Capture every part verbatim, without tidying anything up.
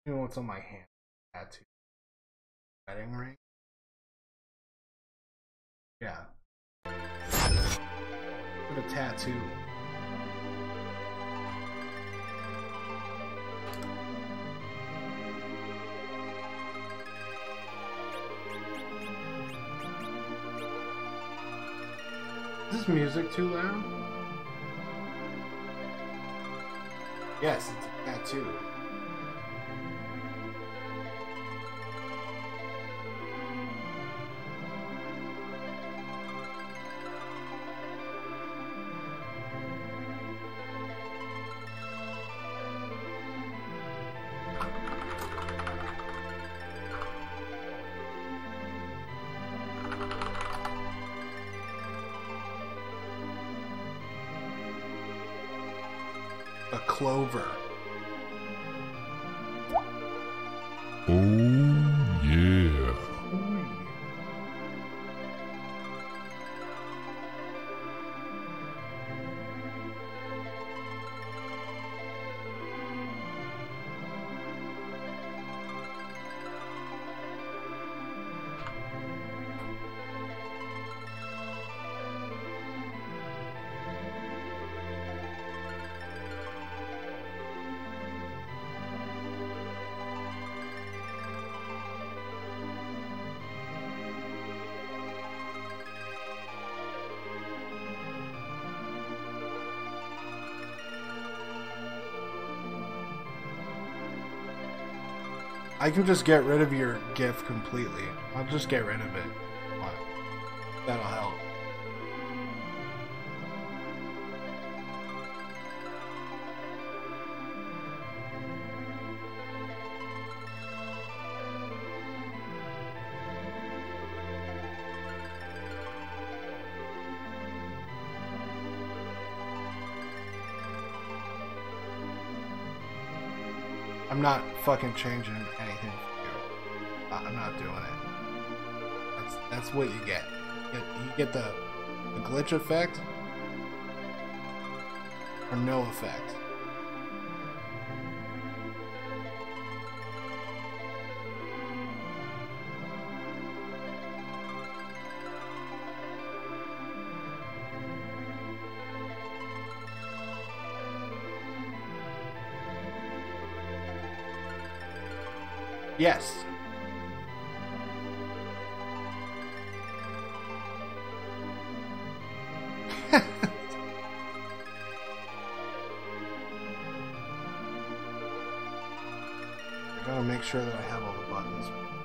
You know what's on my hand? Tattoo. Wedding ring? Yeah. What a tattoo. Is this music too loud? Yes, it's a tattoo. A clover. Oh, yeah. I can just get rid of your GIF completely. I'll just get rid of it. What? That'll help. I'm not fucking changing anything for you. I'm not doing it. That's that's what you get. You get, you get the, the glitch effect or no effect. Yes. I gotta make sure that I have all the buttons.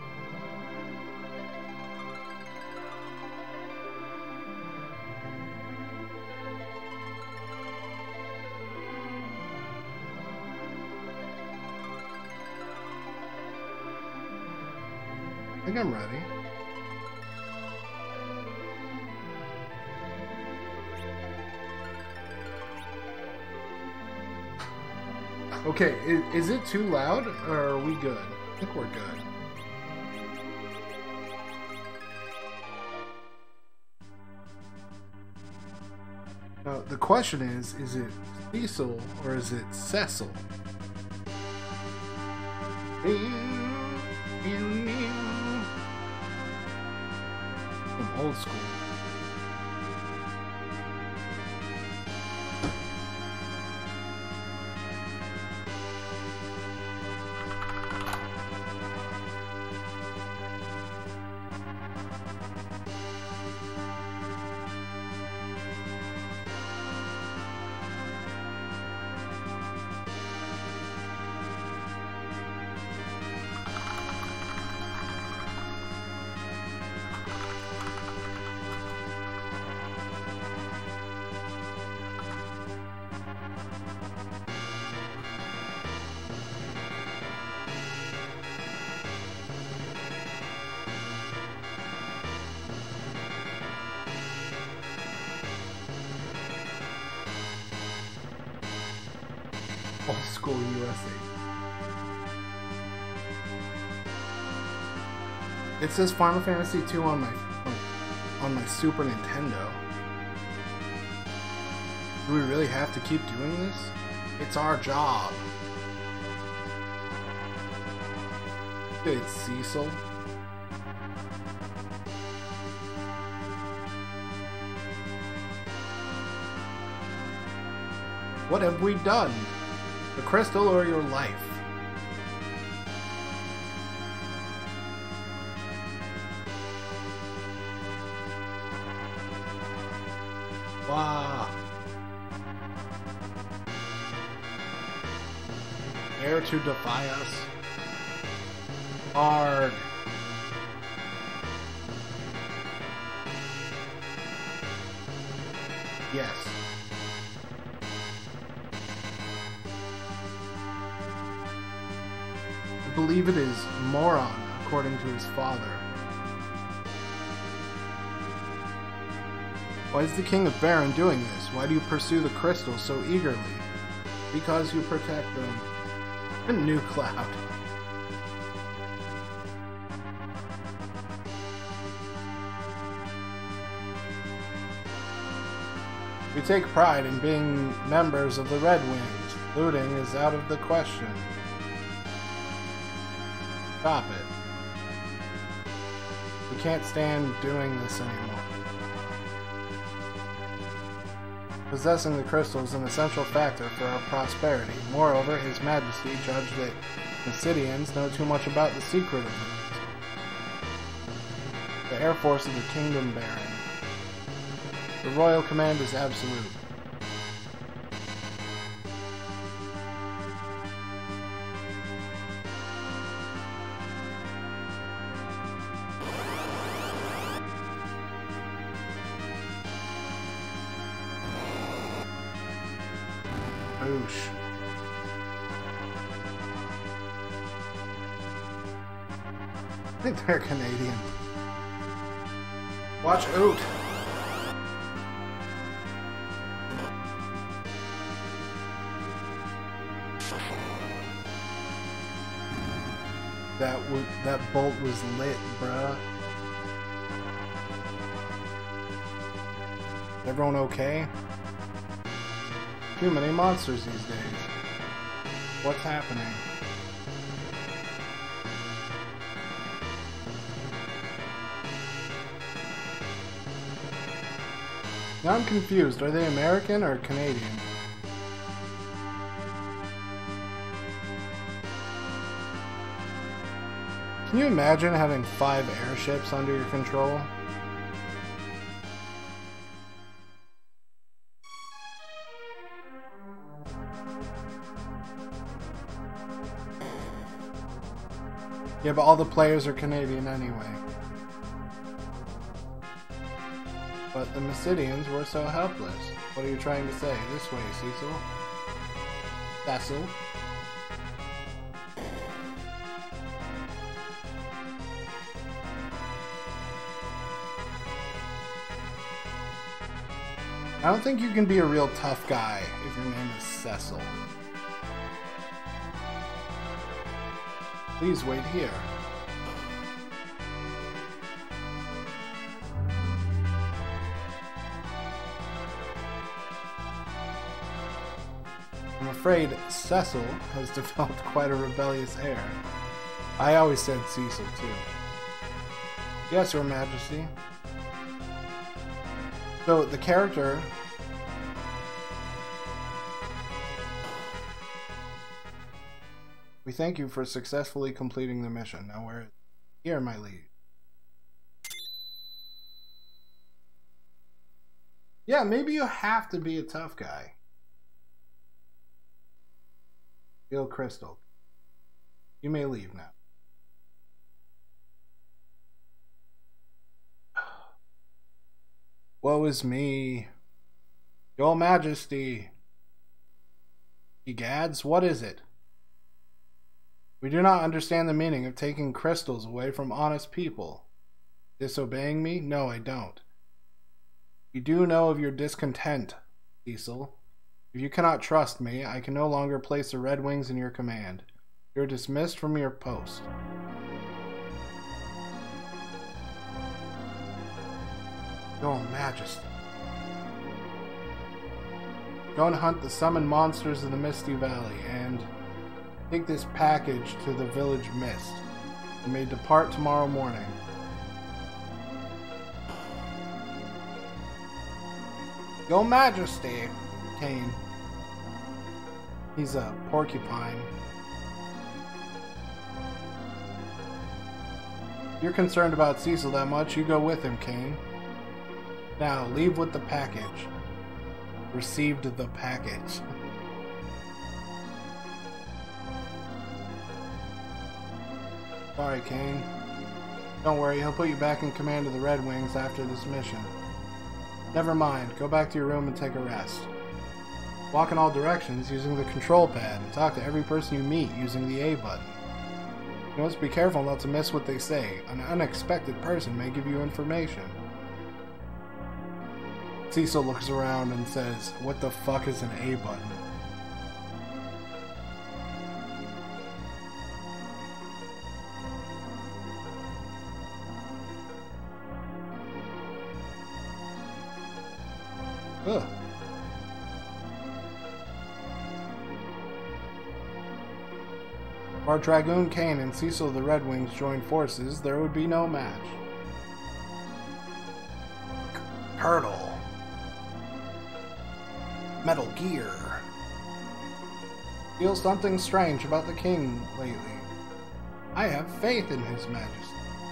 I think I'm ready. Okay, is, is it too loud or are we good? I think we're good. Now, the question is, is it Cecil or is it Cecil? From old school. Old school U S A. It says Final Fantasy two on my on my Super Nintendo. Do we really have to keep doing this? It's our job. It's Cecil. What have we done? The crystal or your life? Wow. Dare to defy us? Hard. Yes. I believe it is Moron, according to his father. Why is the King of Baron doing this? Why do you pursue the crystal so eagerly? Because you protect them. A new cloud. We take pride in being members of the Red Wings. Looting is out of the question. Stop it. We can't stand doing this anymore. Possessing the crystal is an essential factor for our prosperity. Moreover, His Majesty judged that Mysidians know too much about the secret of it. The Air Force of the Kingdom Baron. The royal command is absolute. Boosh. I think they're Canadian. Watch out! That w that bolt was lit, bruh. Everyone okay? Too many monsters these days. What's happening? Now I'm confused. Are they American or Canadian? Can you imagine having five airships under your control? Yeah, but all the players are Canadian anyway. But the Mysidians were so helpless. What are you trying to say? This way, Cecil. Cecil. I don't think you can be a real tough guy if your name is Cecil. Please wait here. I'm afraid Cecil has developed quite a rebellious air. I always said Cecil too. Yes, Your Majesty. So the character We thank you for successfully completing the mission. Now where is it? Here, my liege. Yeah, maybe you have to be a tough guy. Steel crystal. You may leave now. Woe is me. Your Majesty. Egads, what is it? We do not understand the meaning of taking crystals away from honest people. Disobeying me? No, I don't. We do know of your discontent, Cecil. If you cannot trust me, I can no longer place the Red Wings in your command. You're dismissed from your post. Your Majesty. Go and hunt the summoned monsters of the Misty Valley, and take this package to the Village Mist. You may depart tomorrow morning. Your Majesty, Cain. He's a porcupine. If you're concerned about Cecil that much, you go with him, Cain. Now, leave with the package. Received the package. Sorry, Cain. Don't worry, he'll put you back in command of the Red Wings after this mission. Never mind, go back to your room and take a rest. Walk in all directions using the control pad and talk to every person you meet using the A button. You must be careful not to miss what they say. An unexpected person may give you information. Cecil looks around and says, "What the fuck is an A button?" Ugh. If our Dragoon Cain and Cecil the Red Wings joined forces, there would be no match. Turtle. Metal Gear. Feel something strange about the king lately. I have faith in his majesty.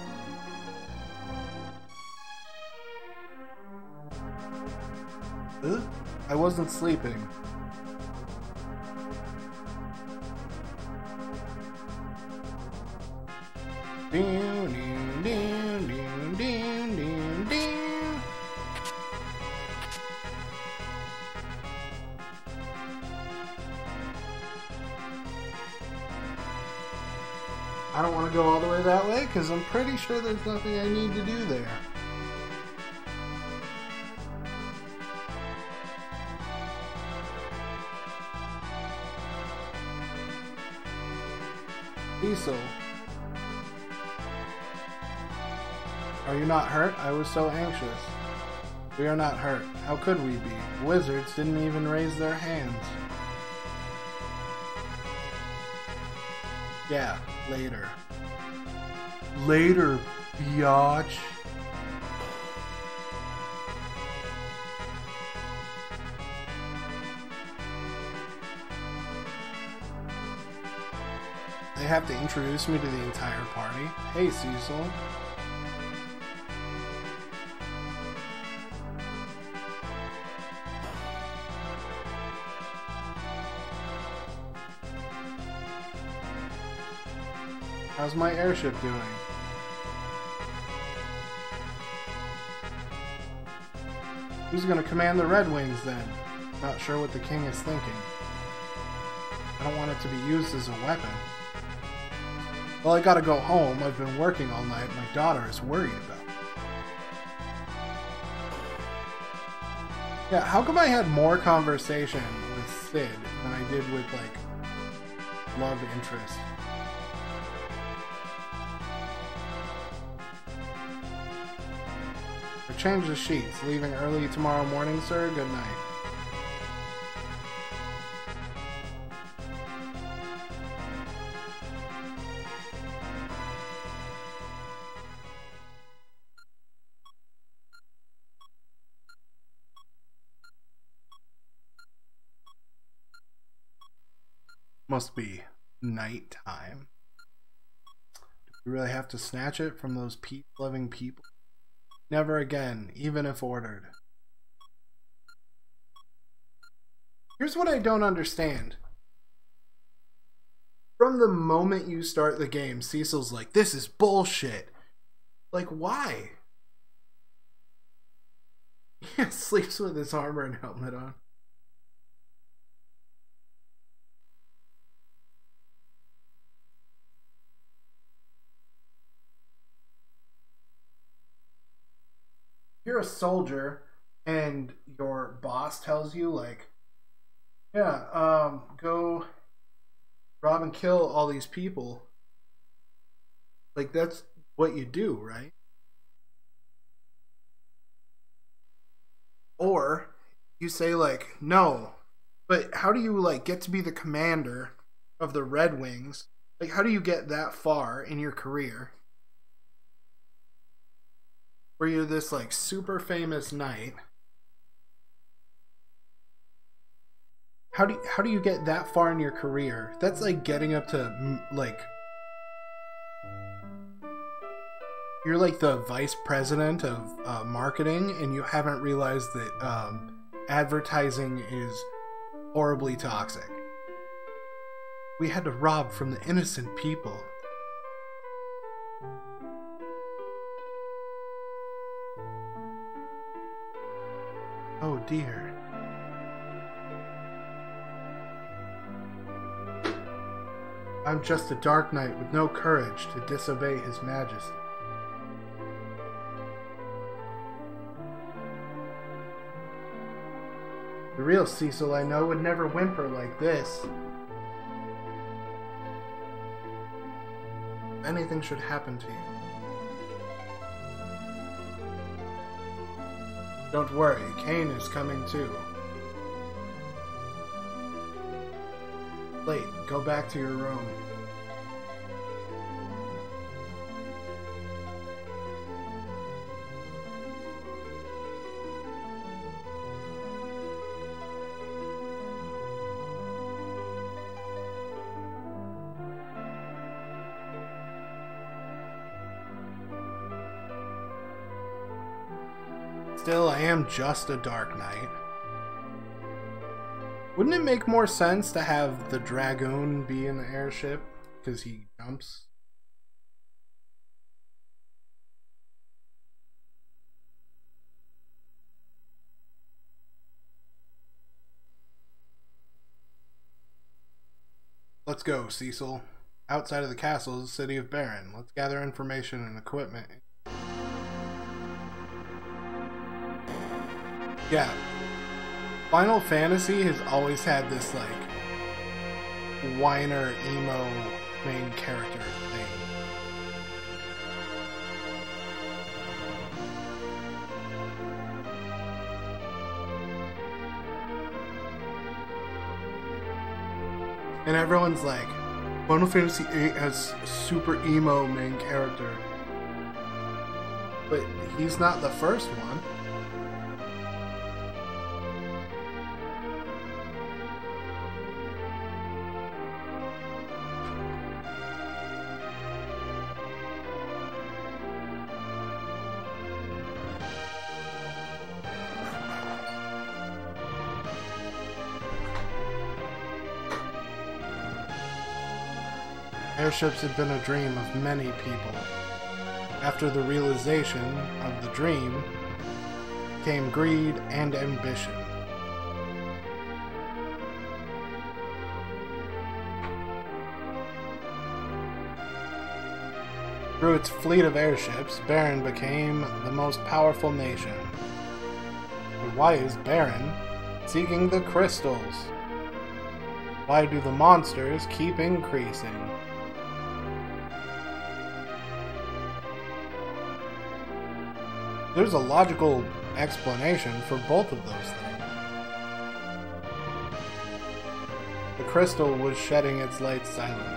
Huh? I wasn't sleeping. Ding, ding, ding, ding, ding, ding, ding. I don't want to go all the way that way because I'm pretty sure there's nothing I need to do there. Cecil. Are you not hurt? I was so anxious. We are not hurt. How could we be? Wizards didn't even raise their hands. Yeah, later. Later, biatch. They have to introduce me to the entire party. Hey, Cecil. How's my airship doing? Who's gonna command the Red Wings then? Not sure what the king is thinking. I don't want it to be used as a weapon. Well, I gotta go home. I've been working all night. My daughter is worried about me. Yeah, how come I had more conversation with Sid than I did with, like, love interest? Change the sheets. Leaving early tomorrow morning, sir. Good night. Must be nighttime. Do we really have to snatch it from those peace-loving people? Never again, even if ordered. Here's what I don't understand. From the moment you start the game, Cecil's like, this is bullshit. Like, why? He sleeps with his armor and helmet on. You're a soldier and your boss tells you, like, yeah, um, go rob and kill all these people. Like, that's what you do, right? Or you say, like, no, but how do you, like, get to be the commander of the Red Wings Like, how do you get that far in your career where you're this, like, super famous knight? How do you, how do you get that far in your career? That's like getting up to, like, you're like the vice president of uh, marketing, and you haven't realized that um, advertising is horribly toxic. We had to rob from the innocent people. Oh dear. I'm just a dark knight with no courage to disobey his majesty. The real Cecil I know would never whimper like this. If anything should happen to you, don't worry, Kane is coming too. Late, go back to your room. Still, I am just a Dark Knight. Wouldn't it make more sense to have the Dragoon be in the airship? Because he jumps? Let's go, Cecil. Outside of the castle is the city of Baron. Let's gather information and equipment. Yeah. Final Fantasy has always had this, like, whiner, emo main character thing. And everyone's like, Final Fantasy eight has a super emo main character. But he's not the first one. Airships had been a dream of many people. After the realization of the dream came greed and ambition. Through its fleet of airships, Baron became the most powerful nation. But why is Baron seeking the crystals? Why do the monsters keep increasing? There's a logical explanation for both of those things. The crystal was shedding its light silently.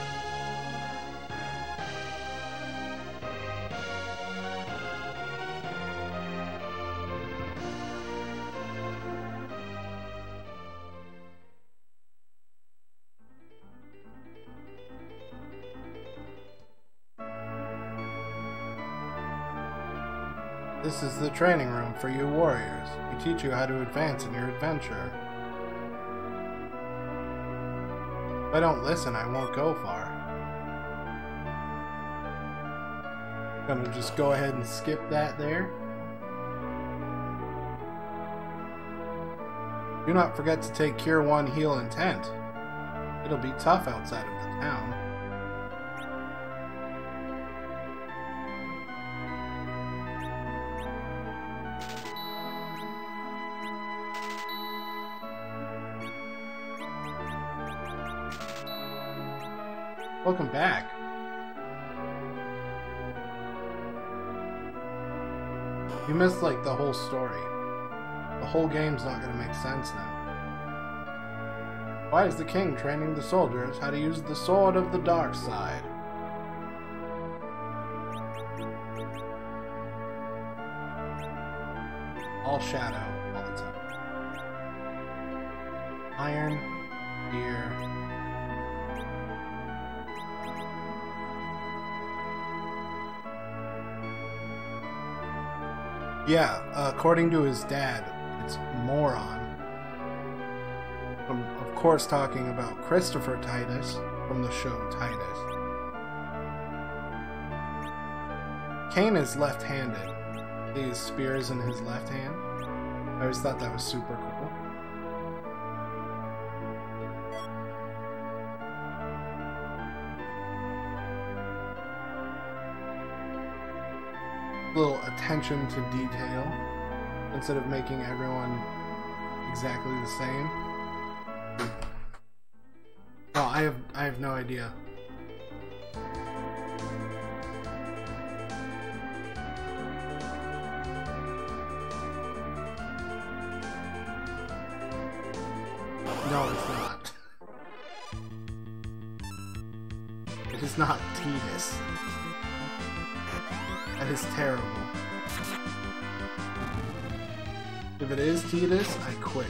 This is the training room for you warriors. We teach you how to advance in your adventure. If I don't listen, I won't go far. I'm gonna just go ahead and skip that there. Do not forget to take Cure one Heal Intent. It'll be tough outside of the town. Welcome back. You missed like the whole story. The whole game's not gonna make sense now. Why is the king training the soldiers how to use the sword of the dark side? All shadow, all the time. Iron, fear. Yeah, uh, according to his dad, it's moron. I'm, of course, talking about Christopher Titus from the show Titus. Cain is left-handed. These spears in his left hand. I always thought that was super cool. Little attention to detail instead of making everyone exactly the same. Oh, I have I have no idea. No, it's not. It is not Titus. That is terrible. If it is Titus, I quit.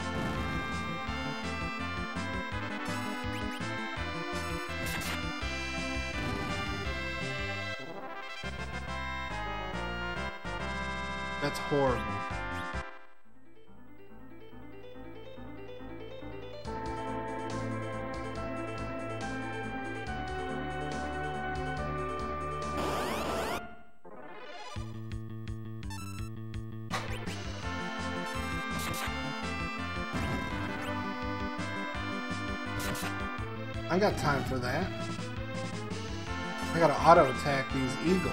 That's horrible. I got time for that. I gotta auto attack these eagles.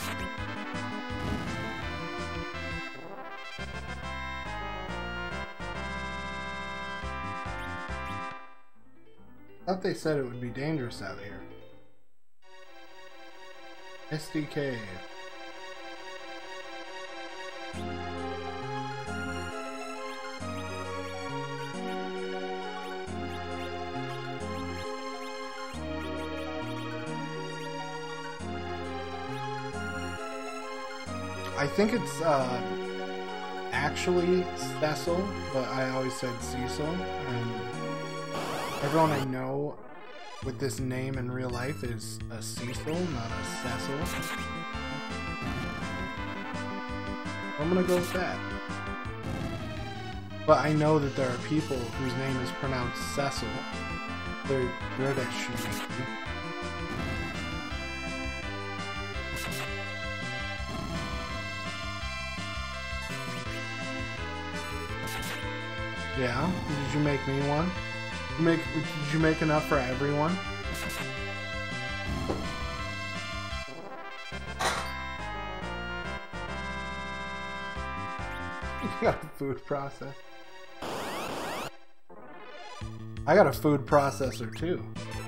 Thought they said it would be dangerous out here. S D K. I think it's uh, actually Cecil, but I always said Cecil, and everyone I know with this name in real life is a Cecil, not a Cecil. I'm gonna go with that. But I know that there are people whose name is pronounced Cecil. They're British usually. Yeah? Did you make me one? You make, did you make enough for everyone? You got a food process. I got a food processor too.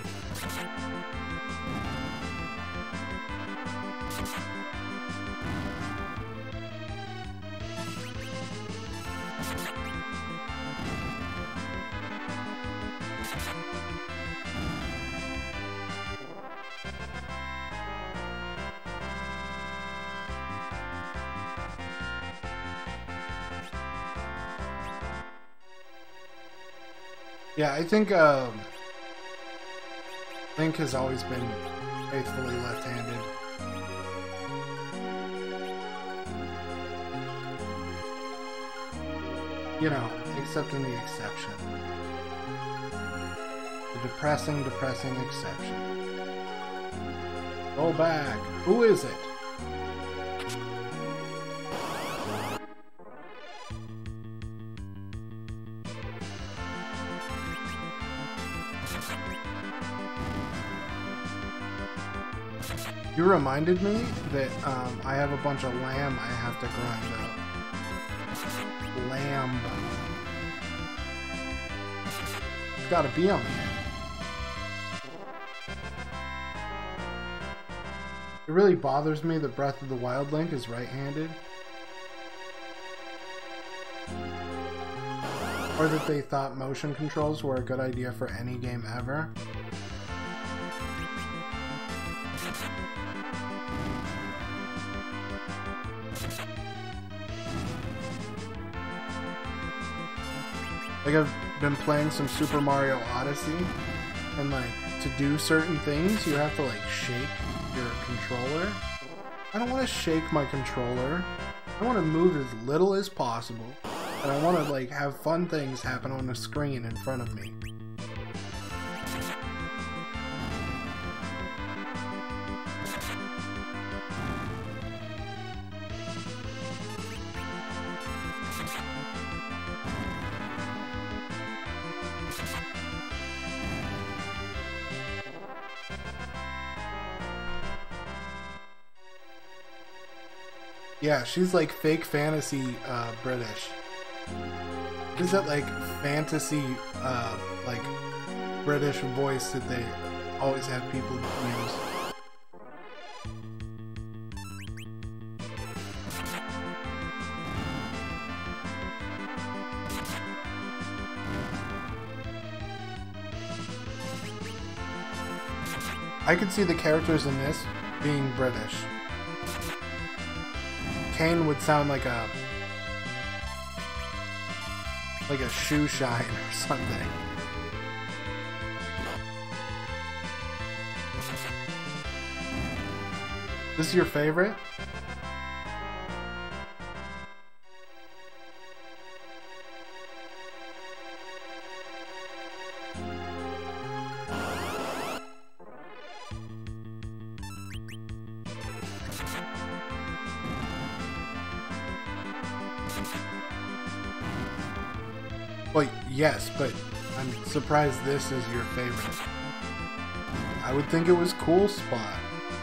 Yeah, I think um, Link has always been faithfully left-handed. You know, except in the exception. The depressing, depressing exception. Go back. Who is it? You reminded me that um, I have a bunch of lamb I have to grind up. Lamb. It's gotta be on the end. It really bothers me that Breath of the Wild Link is right-handed. Or that they thought motion controls were a good idea for any game ever. Like, I've been playing some Super Mario Odyssey, and like, to do certain things, you have to like shake your controller. I don't want to shake my controller. I want to move as little as possible, and I want to like have fun things happen on the screen in front of me. Yeah, she's like fake fantasy uh, British. Is that like fantasy, uh, like British voice that they always have people use? I could see the characters in this being British. Kane would sound like a like a shoe shine or something. This is your favorite? Well, yes, but I'm surprised this is your favorite. I would think it was Cool Spot.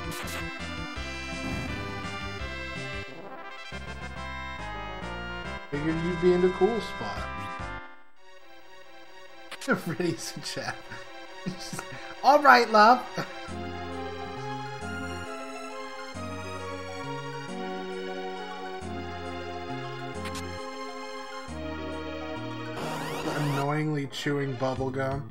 Figured you'd be into Cool Spot. Pretty's in chat. All right, love. Annoyingly chewing bubblegum.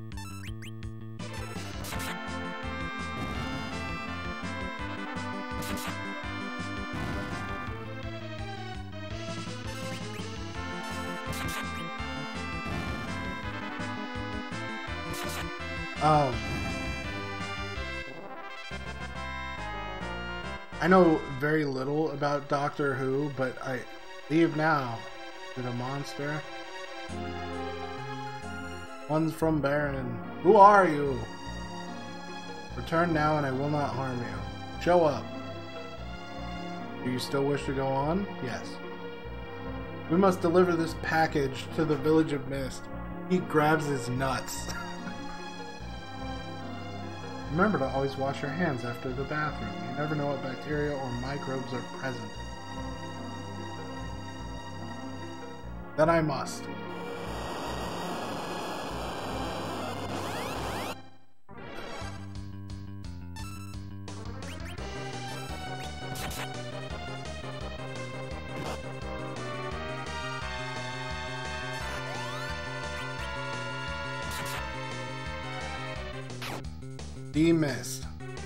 Um, I know very little about Doctor Who, but I leave now. Is it a monster? One's from Baron. Who are you? Return now and I will not harm you. Show up. Do you still wish to go on? Yes. We must deliver this package to the Village of Mist. He grabs his nuts. Remember to always wash your hands after the bathroom. You never know what bacteria or microbes are present. Then I must. The Mist.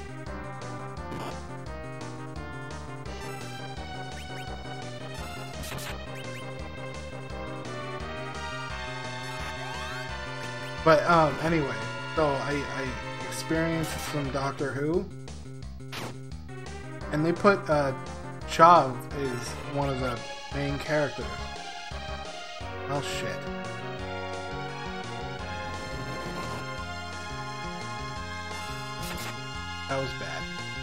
But um anyway, so I, I experienced some Doctor Who, and they put uh Chav as one of the main characters. Oh shit. That was bad.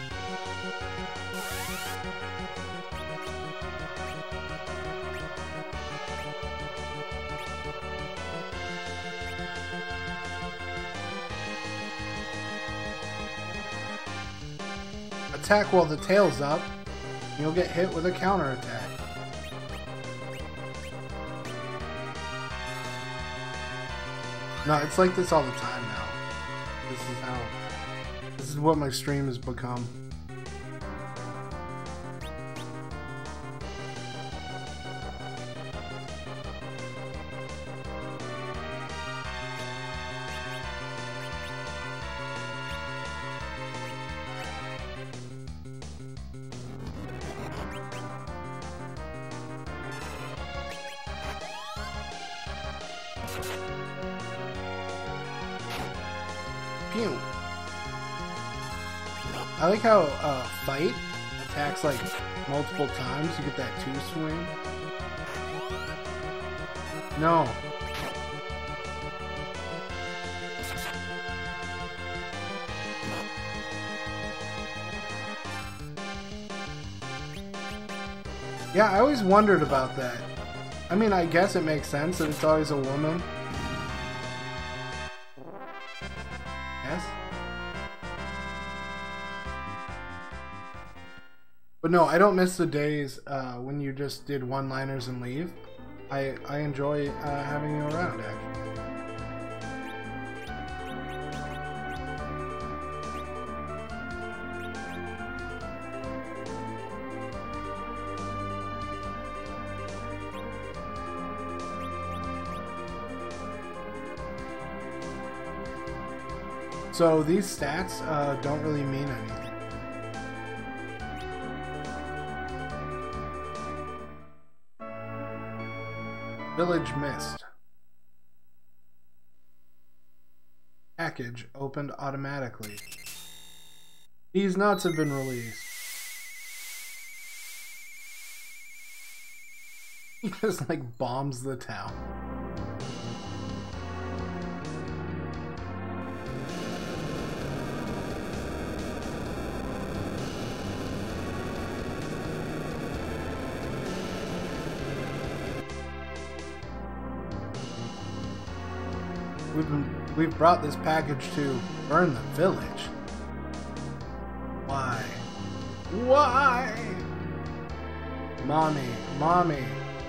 Attack while the tail's up, and you'll get hit with a counterattack. No, it's like this all the time now. This is how... This is what my stream has become. Pew! I like how uh, Fight attacks like multiple times. You get that two swing. No. Yeah, I always wondered about that. I mean, I guess it makes sense that it's always a woman. Yes? But no, I don't miss the days uh, when you just did one-liners and leave. I, I enjoy uh, having you around, actually. So these stats uh, don't really mean anything. Village missed. Package opened automatically. These nuts have been released. He just like bombs the town. We've been, we've brought this package to burn the village. Why? Why? Mommy, mommy.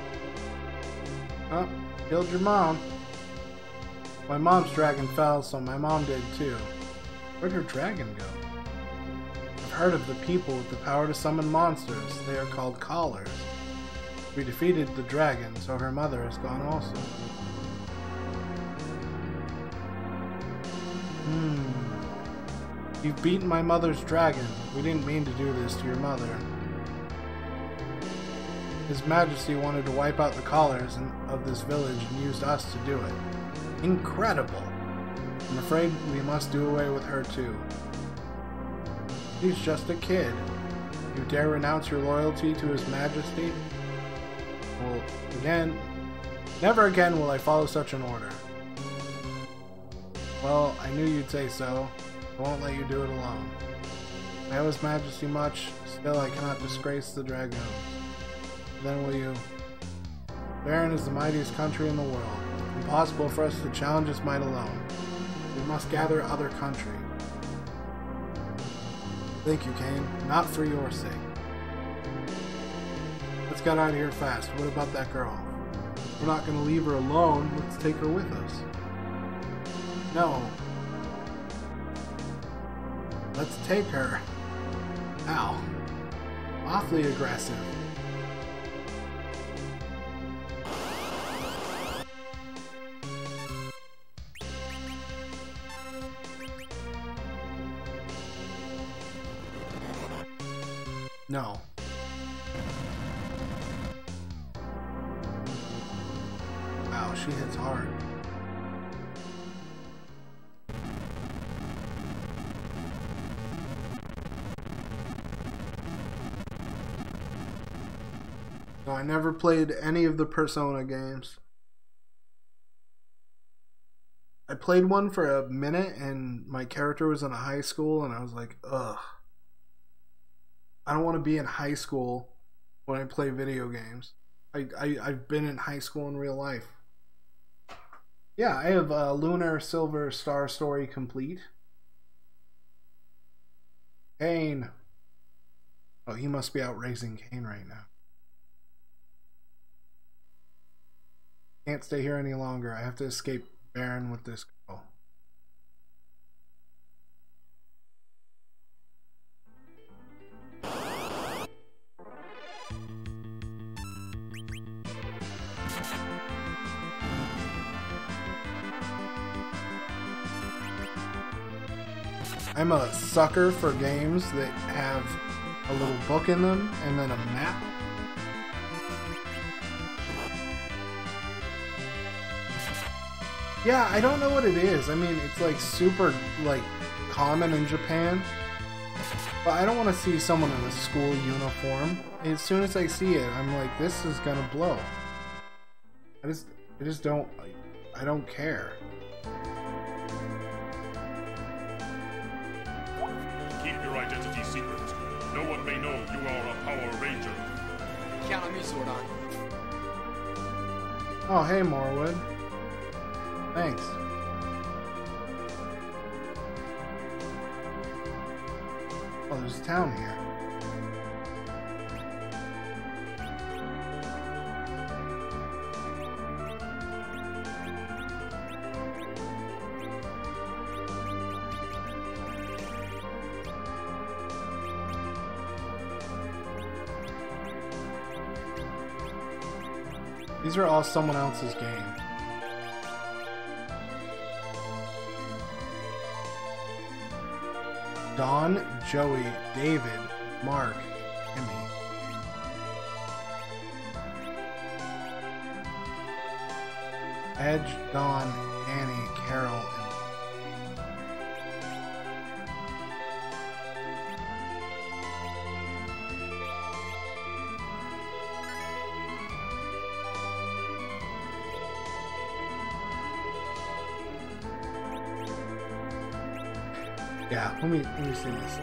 Oh, killed your mom. My mom's dragon fell, so my mom did too. Where'd her dragon go? I've heard of the people with the power to summon monsters. They are called callers. We defeated the dragon, so her mother is gone also. Hmm. You've beaten my mother's dragon. We didn't mean to do this to your mother. His Majesty wanted to wipe out the callers of this village and used us to do it. Incredible! I'm afraid we must do away with her too. He's just a kid. You dare renounce your loyalty to His Majesty? Well, again, never again will I follow such an order. Well, I knew you'd say so. I won't let you do it alone. I owe His Majesty much, still I cannot disgrace the Dragoons. Then will you? Baron is the mightiest country in the world. It's impossible for us to challenge its might alone. We must gather other country. Thank you, Cain. Not for your sake. Let's get out of here fast. What about that girl? We're not going to leave her alone. Let's take her with us. No. Let's take her. Ow. Awfully aggressive. No. Wow, she hits hard. So I never played any of the Persona games. I played one for a minute and my character was in a high school and I was like, ugh. I don't want to be in high school when I play video games. I, I, I've been in high school in real life. Yeah, I have uh, Lunar Silver Star Story complete. Cain. Oh, he must be out raising Cain right now. Can't stay here any longer. I have to escape Baron with this girl. I'm a sucker for games that have a little book in them and then a map. Yeah, I don't know what it is. I mean, it's like super like common in Japan. But I don't want to see someone in a school uniform. As soon as I see it, I'm like, this is gonna blow. I just, I just don't, I don't care. Keep your identity secret. No one may know you are a Power Ranger. Count on me, Zordon. Oh, hey, Morwood. Thanks. Oh, there's a town here. These are all someone else's game. Don, Joey, David, Mark, Emmy. Edge, Don, Annie, Carol, and yeah, let me let me see this.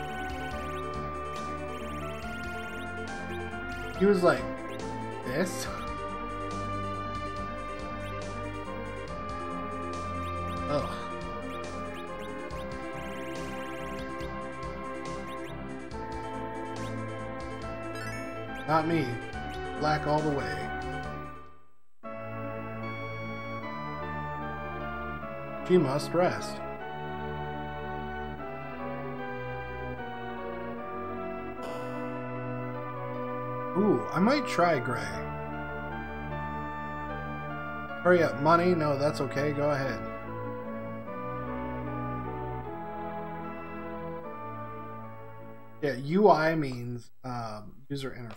He was like this. Ugh. Not me. Black all the way. She must rest. Ooh, I might try Gray. Hurry up, money? No, that's okay. Go ahead. Yeah, U I means um, user interface.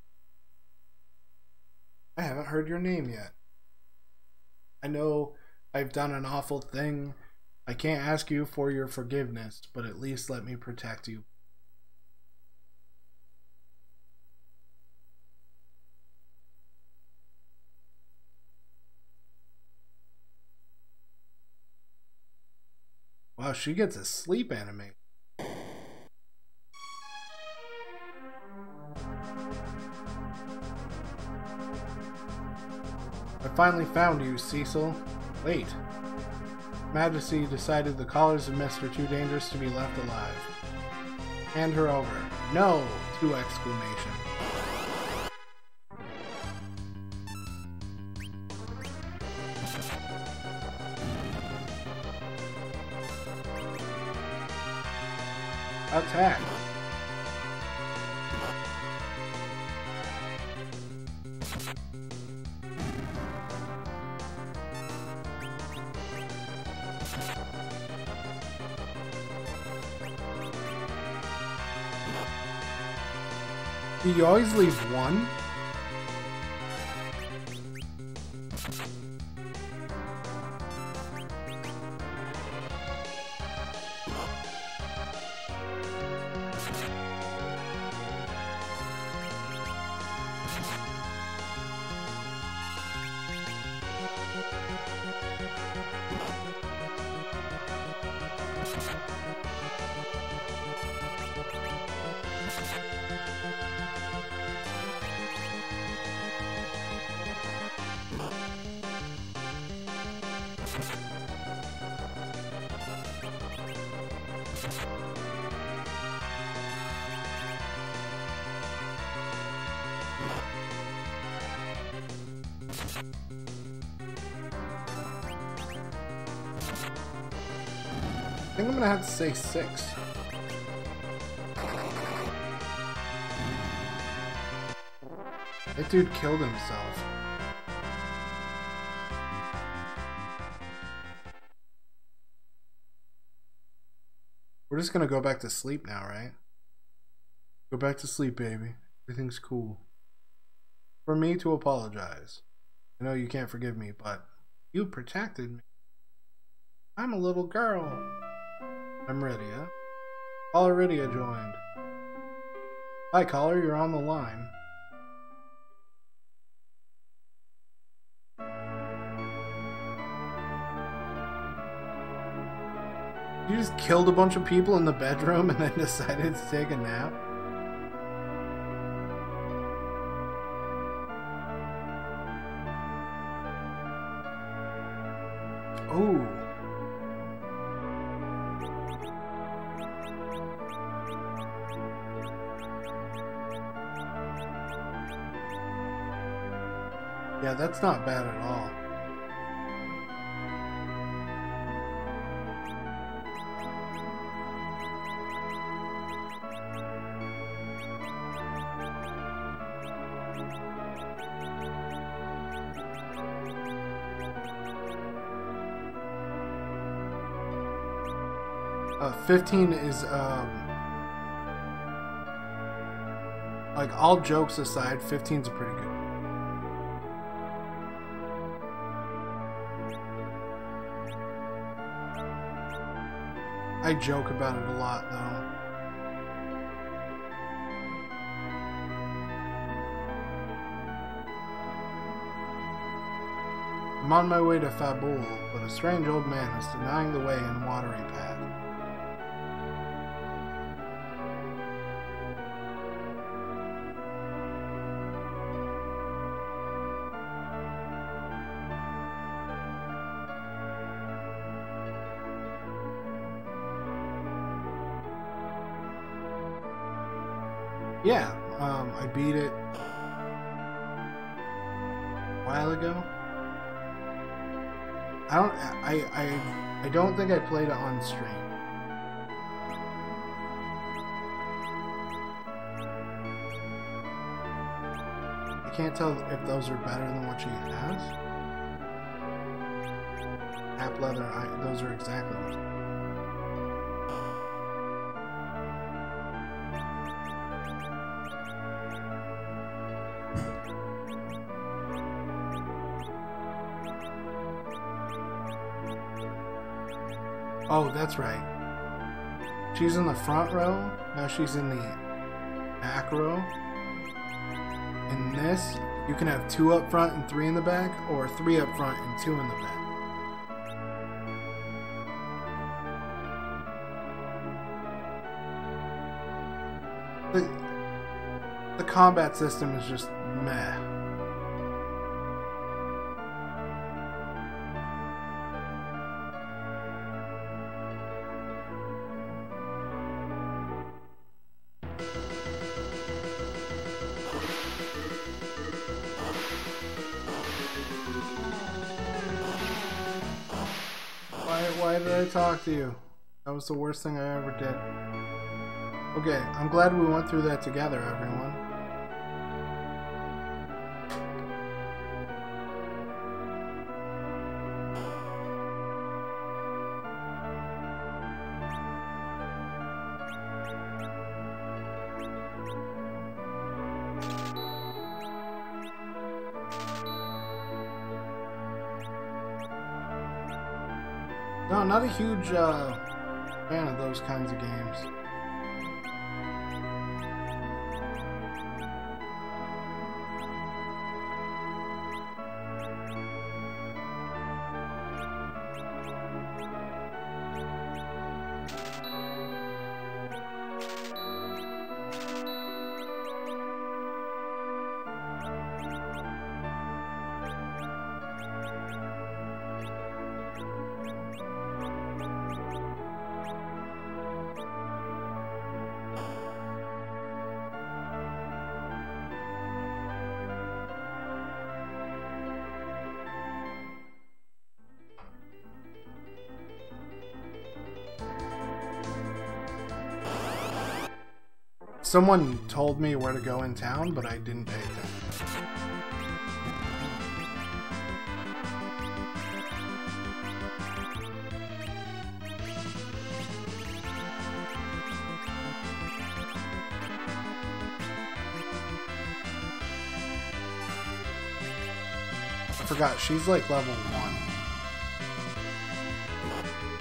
I haven't heard your name yet. I know I've done an awful thing. I can't ask you for your forgiveness, but at least let me protect you. Wow, she gets a sleep anime. I finally found you, Cecil. Wait. Majesty decided the collars of Mister Too Dangerous to be left alive. Hand her over. No! Two exclamations. Attack. Do you always leave one? I think I'm gonna have to say six. That dude killed himself. We're just gonna go back to sleep now, right? Go back to sleep, baby. Everything's cool. For me to apologize. I know you can't forgive me, but you protected me. I'm a little girl. I'm Rydia. Caller Rydia joined. Hi, caller, you're on the line. You just killed a bunch of people in the bedroom and then decided to take a nap? Ooh. Yeah, that's not bad at all. Uh, fifteen is, um, like, all jokes aside, fifteen's a pretty good. I joke about it a lot, though. I'm on my way to Fabul, but a strange old man is denying the way in Watery Path. Yeah, um, I beat it a while ago. I don't, I, I, I don't think I played it on stream. I can't tell if those are better than what she has. App leather, I, those are exactly what she has. Oh, that's right. She's in the front row. Now she's in the back row. In this, you can have two up front and three in the back, or three up front and two in the back. The, the combat system is just meh. Why did I talk to you? That was the worst thing I ever did. Okay, I'm glad we went through that together, everyone. No, not a huge uh, fan of those kinds of games. Someone told me where to go in town, but I didn't pay attention. I forgot, she's like level one.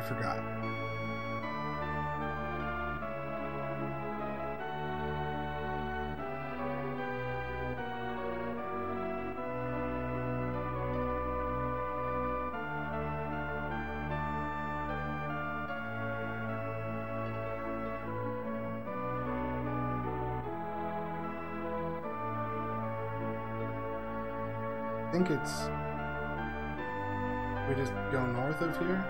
I forgot. I think it's... We just go north of here?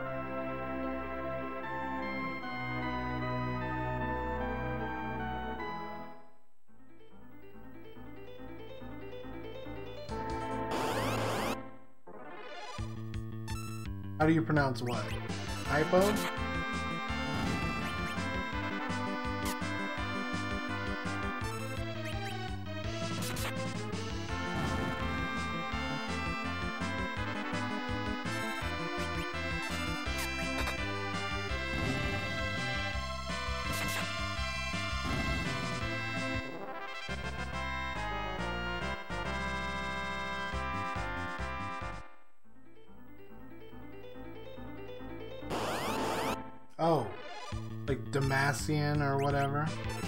How do you pronounce what? Hypo? Oh, like Demacian or whatever.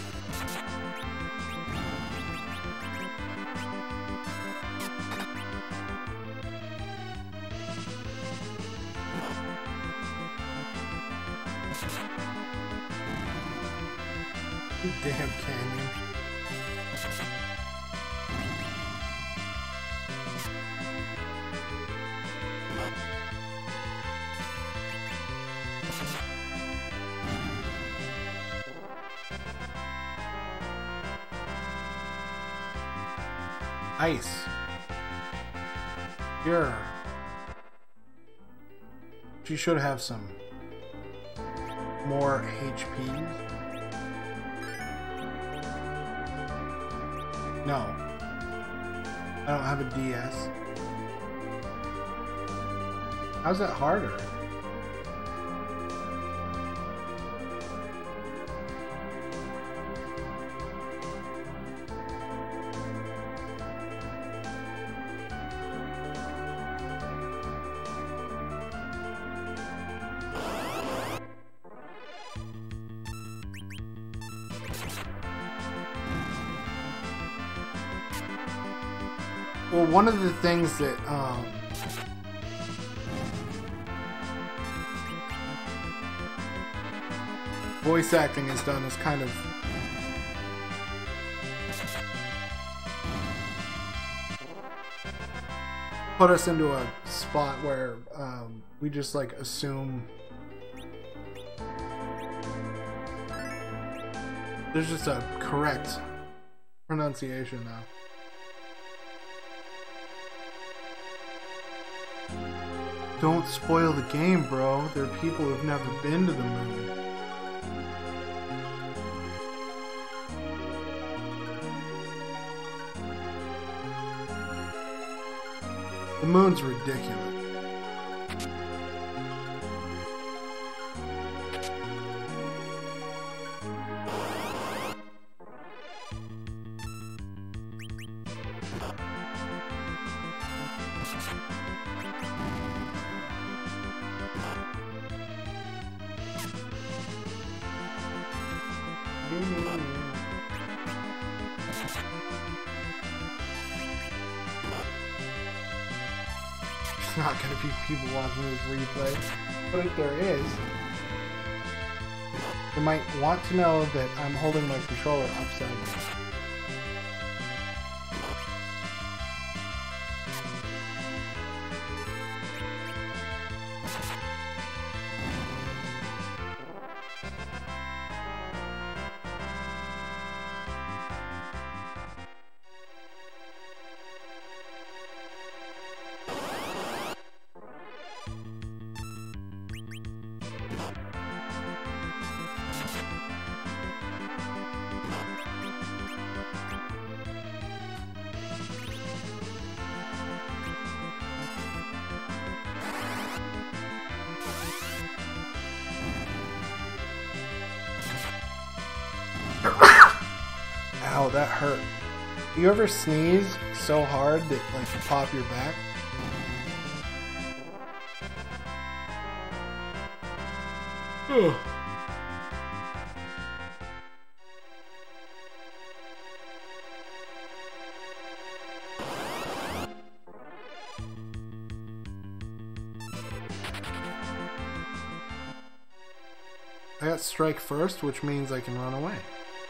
Damn canyon. Ice. Here. She should have some more H Ps. No. I don't have a D S. How's that harder? Well, one of the things that um, voice acting has done is kind of put us into a spot where um, we just like assume there's just a correct pronunciation now. Don't spoil the game, bro. There are people who've never been to the moon. The moon's ridiculous. Not gonna be people watching this replay, but if there is, you might want to know that I'm holding my controller upside down. Ow, that hurt. You ever sneeze so hard that like you pop your back? Ugh. I got strike first, which means I can run away.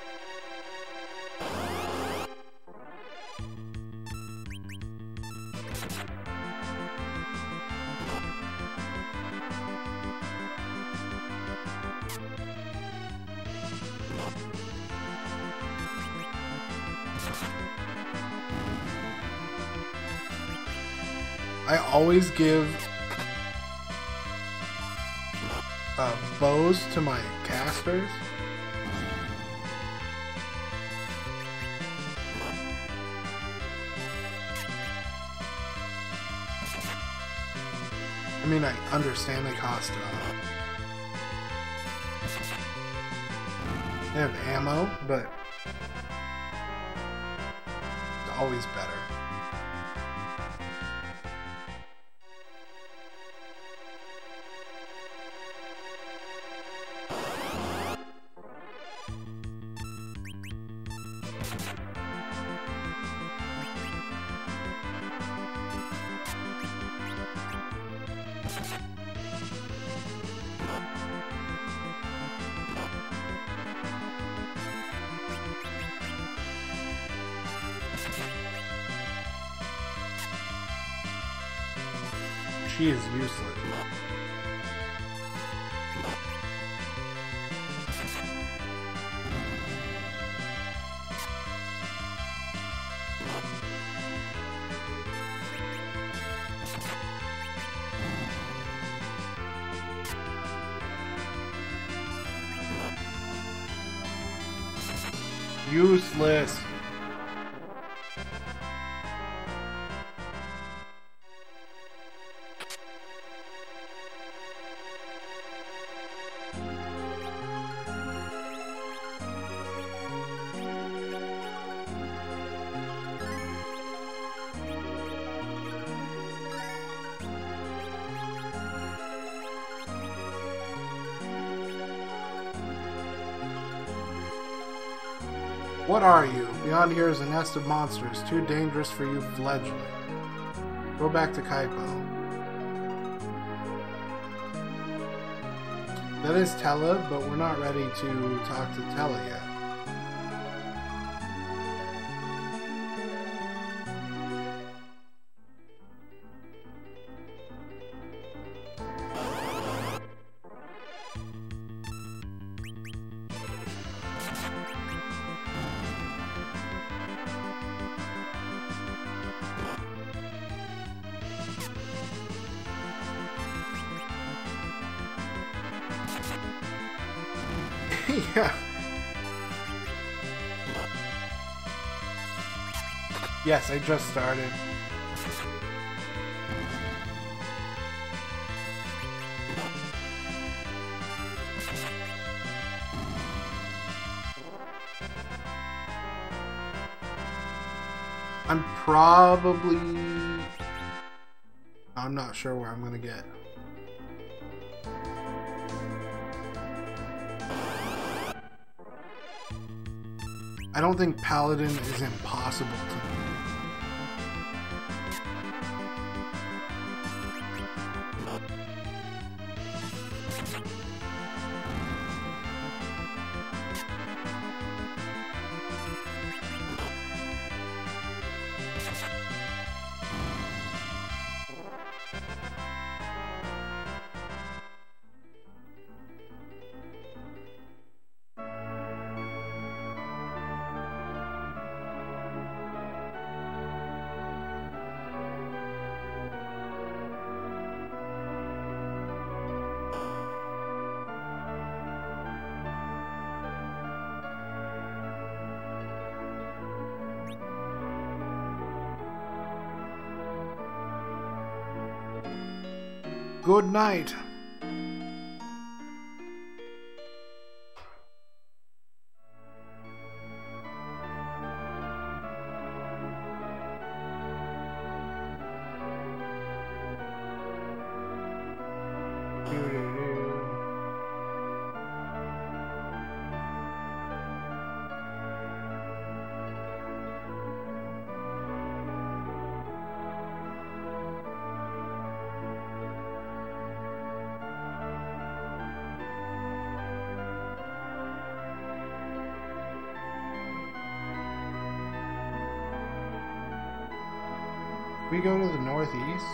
I always give uh, bows to my casters. I mean, I understand they cost uh, they have ammo, but it's always better. She is useless. Useless. What are you? Beyond here is a nest of monsters, too dangerous for you fledgling. Go back to Kaipo. That is Tella, but we're not ready to talk to Tella yet. Yeah. Yes, I just started. I'm probably... I'm not sure where I'm gonna get. I don't think Paladin is impossible to me. Good night. We go to the northeast?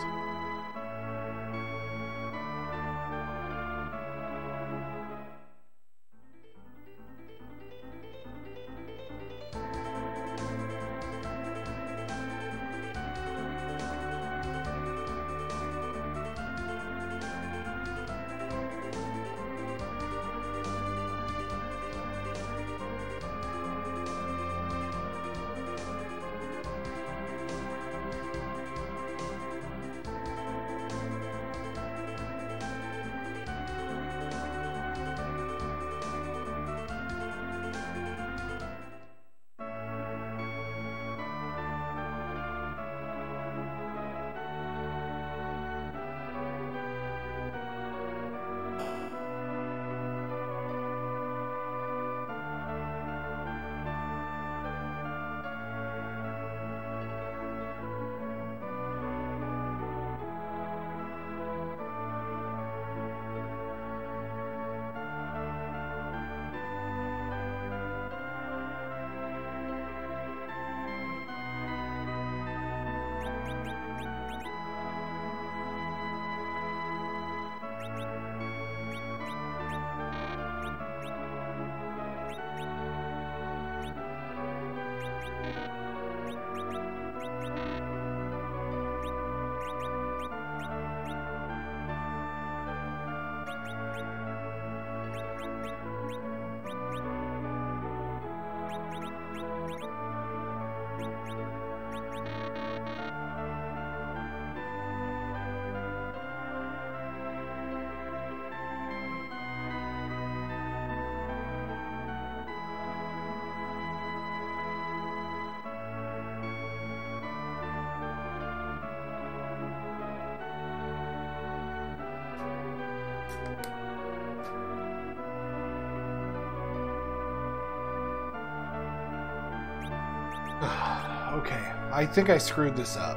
Okay, I think I screwed this up.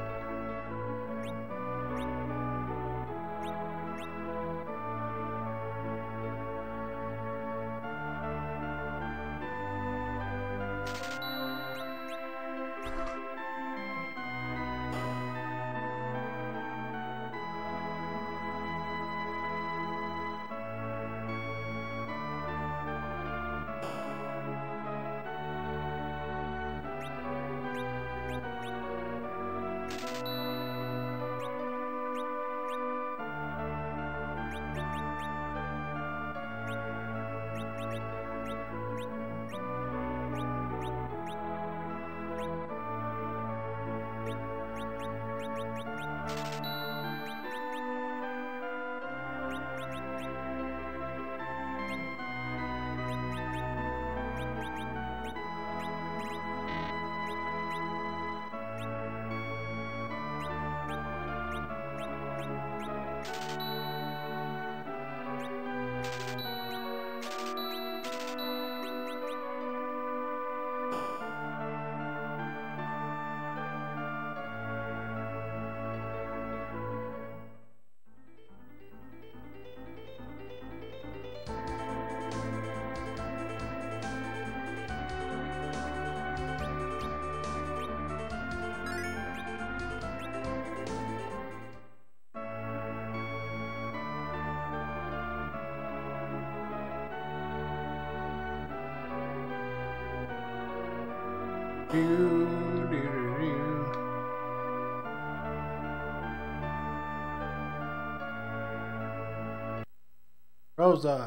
Rosa.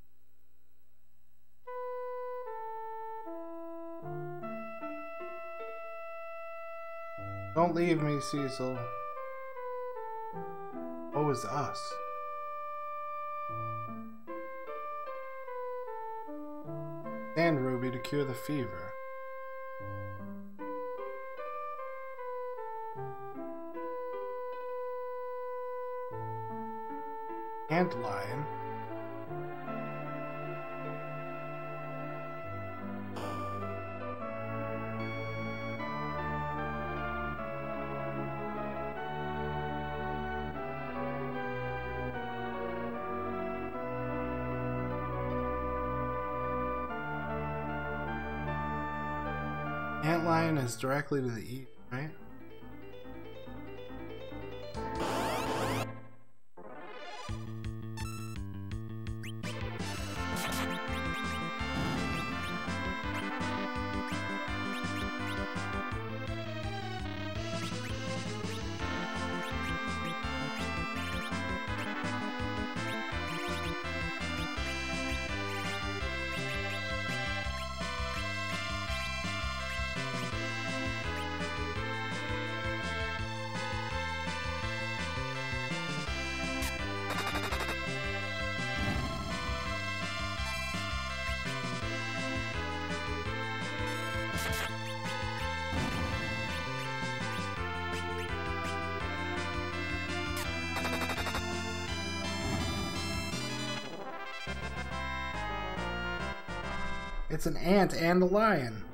Don't leave me, Cecil. What was us? And Ruby to cure the fever. Antlion. Antlion is directly to the east, right? It's an ant and a lion.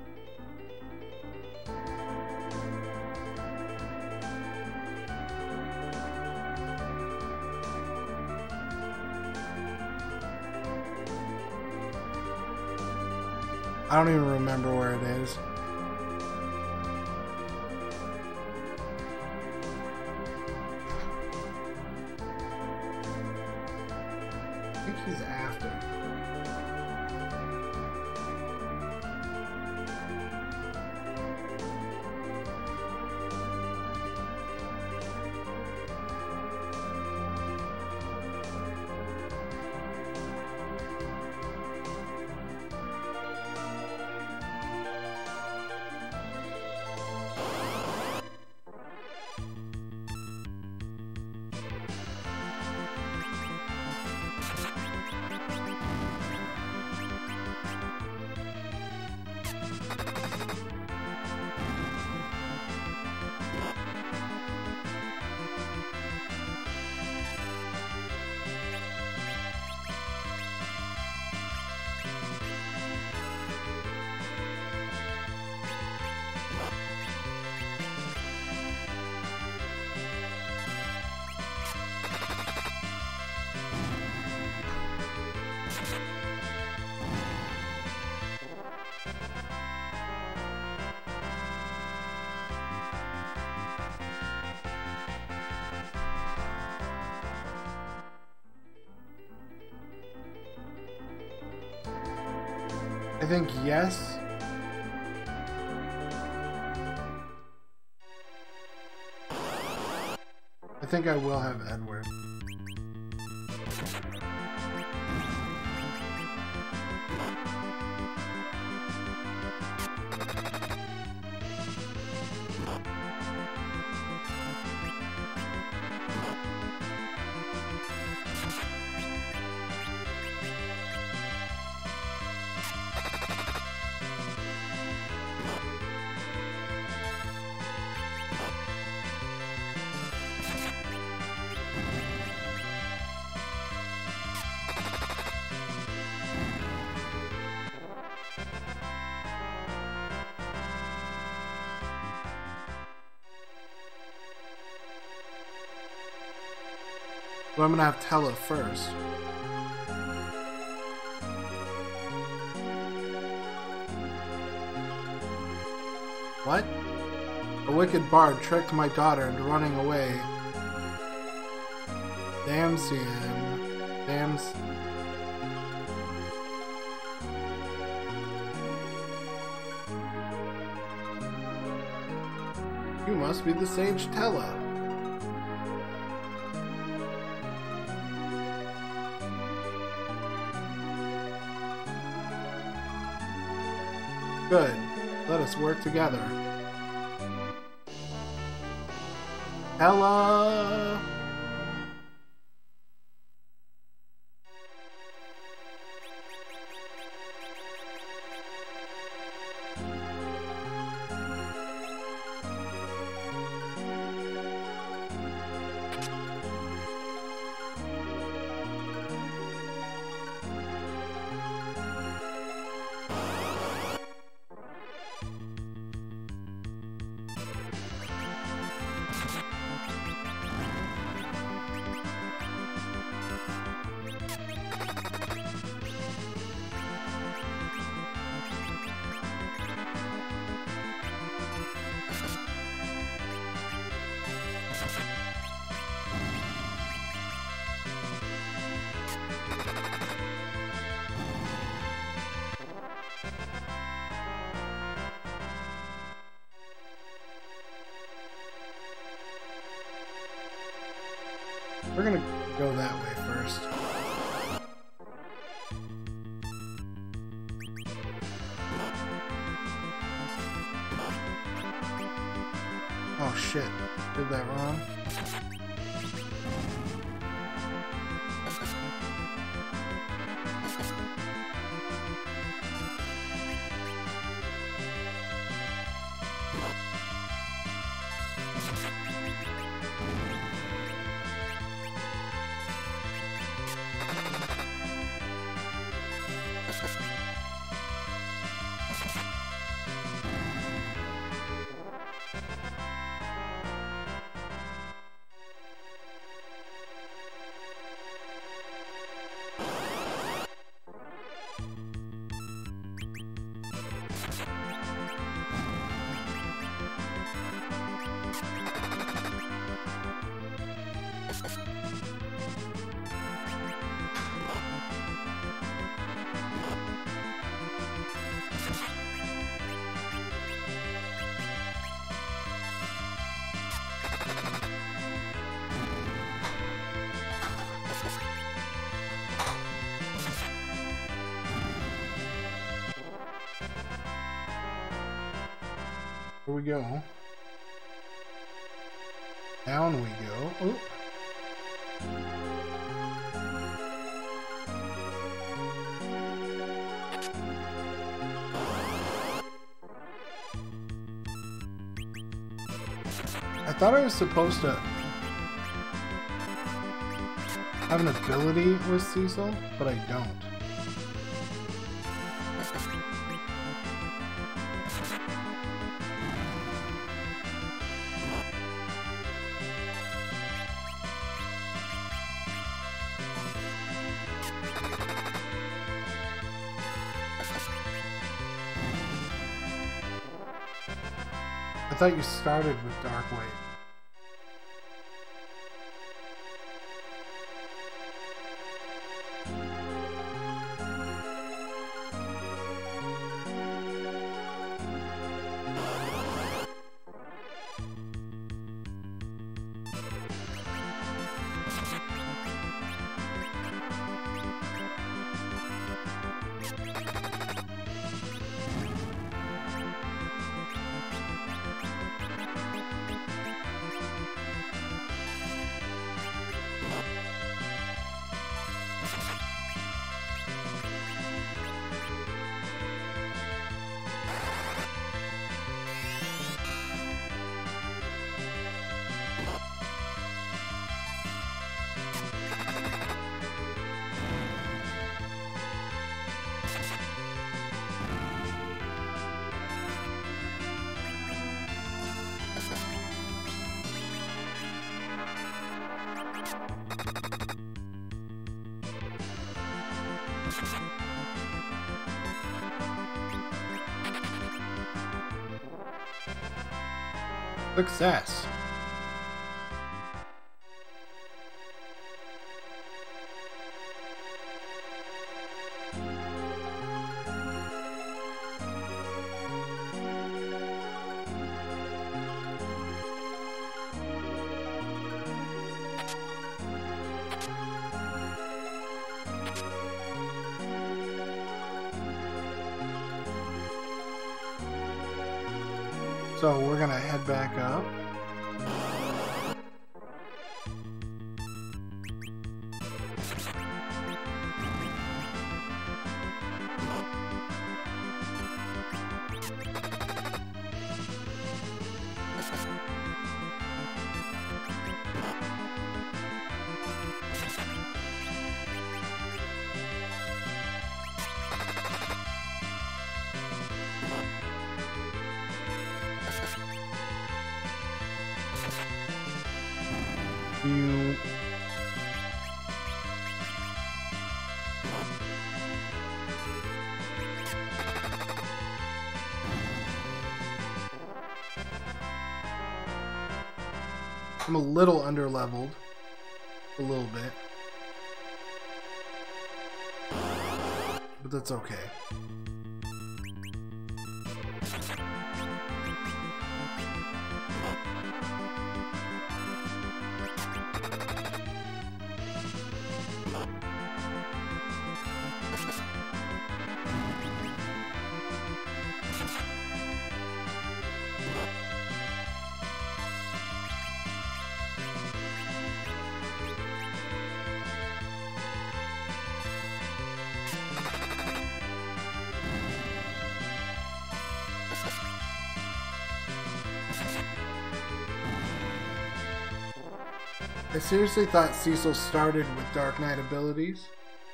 I don't even remember where it is. I think he's after. I think yes. I think I will have Edward. But I'm gonna have Tella first. What? A wicked bard tricked my daughter into running away. Damsian. Dams. You must be the sage Tella. Good. Let us work together. Tella! We're gonna go that way first. Oh shit, did that wrong. Here we go. Down we go. Oop. I thought I was supposed to have an ability with Cecil, but I don't. I thought you started with Dark Wave. Success. So we're gonna head back up. You I'm a little underleveled, a little bit, but that's okay. I seriously thought Cecil started with Dark Knight abilities.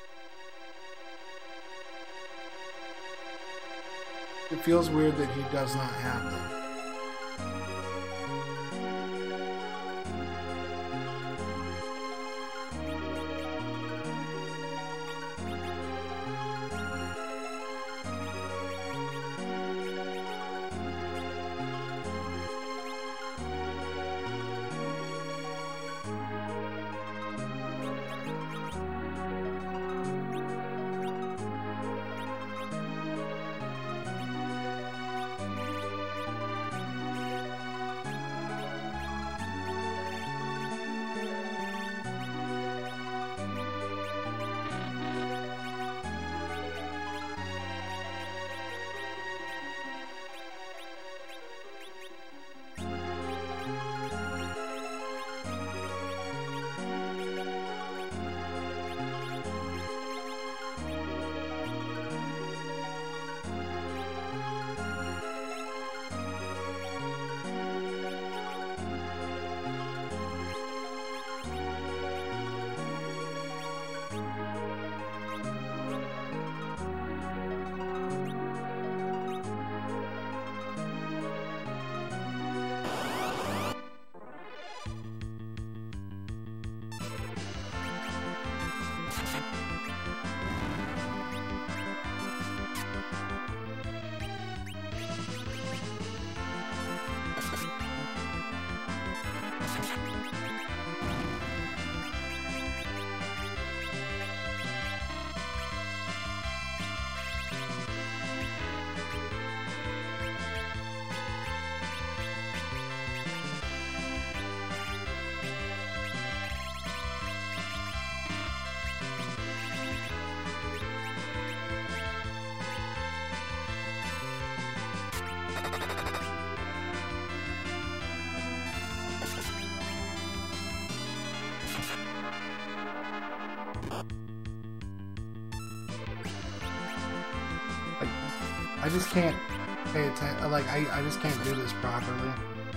It feels weird that he does not have them. I just can't pay attention. Like, I, I just can't do this properly.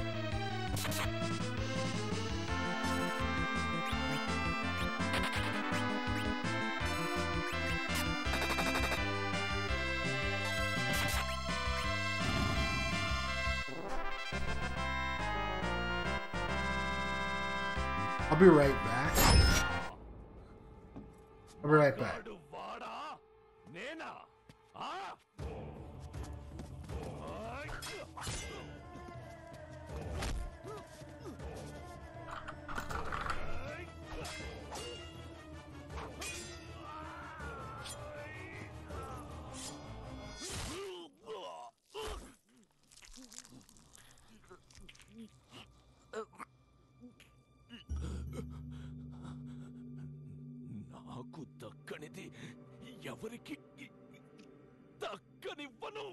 I'll be right back. I'll be right back. నాకు దక్కనిది ఎవరికి దక్కనివ్వను.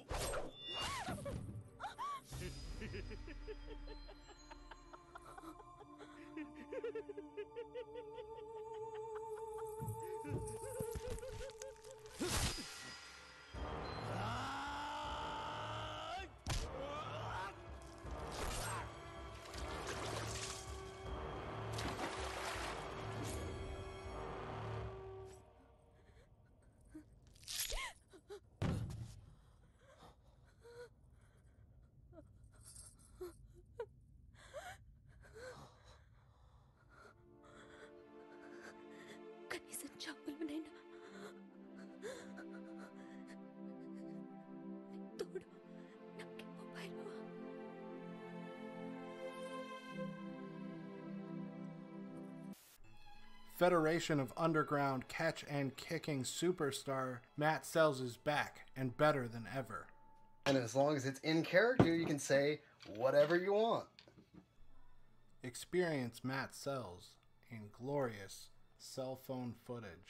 కనీసం చావులనైనా తోడు నాకు mobile. Federation of Underground catch and kicking superstar Matt Sells is back and better than ever. And as long as it's in character, you can say whatever you want. Experience Matt Sells in glorious cell phone footage.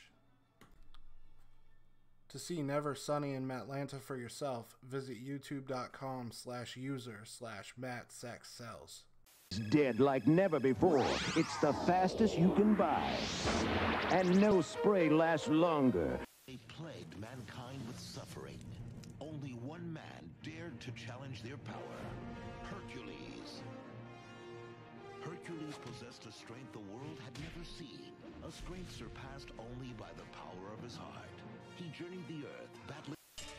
To see Never Sunny in Matlanta for yourself, visit youtube.com slash user slash mattsexcells. Dead like never before. It's the fastest you can buy. And no spray lasts longer. They plagued mankind with suffering. Only one man dared to challenge their power. Hercules. Hercules possessed a strength the world had never seen. A strength surpassed only by the power of his heart. He journeyed the earth, battling...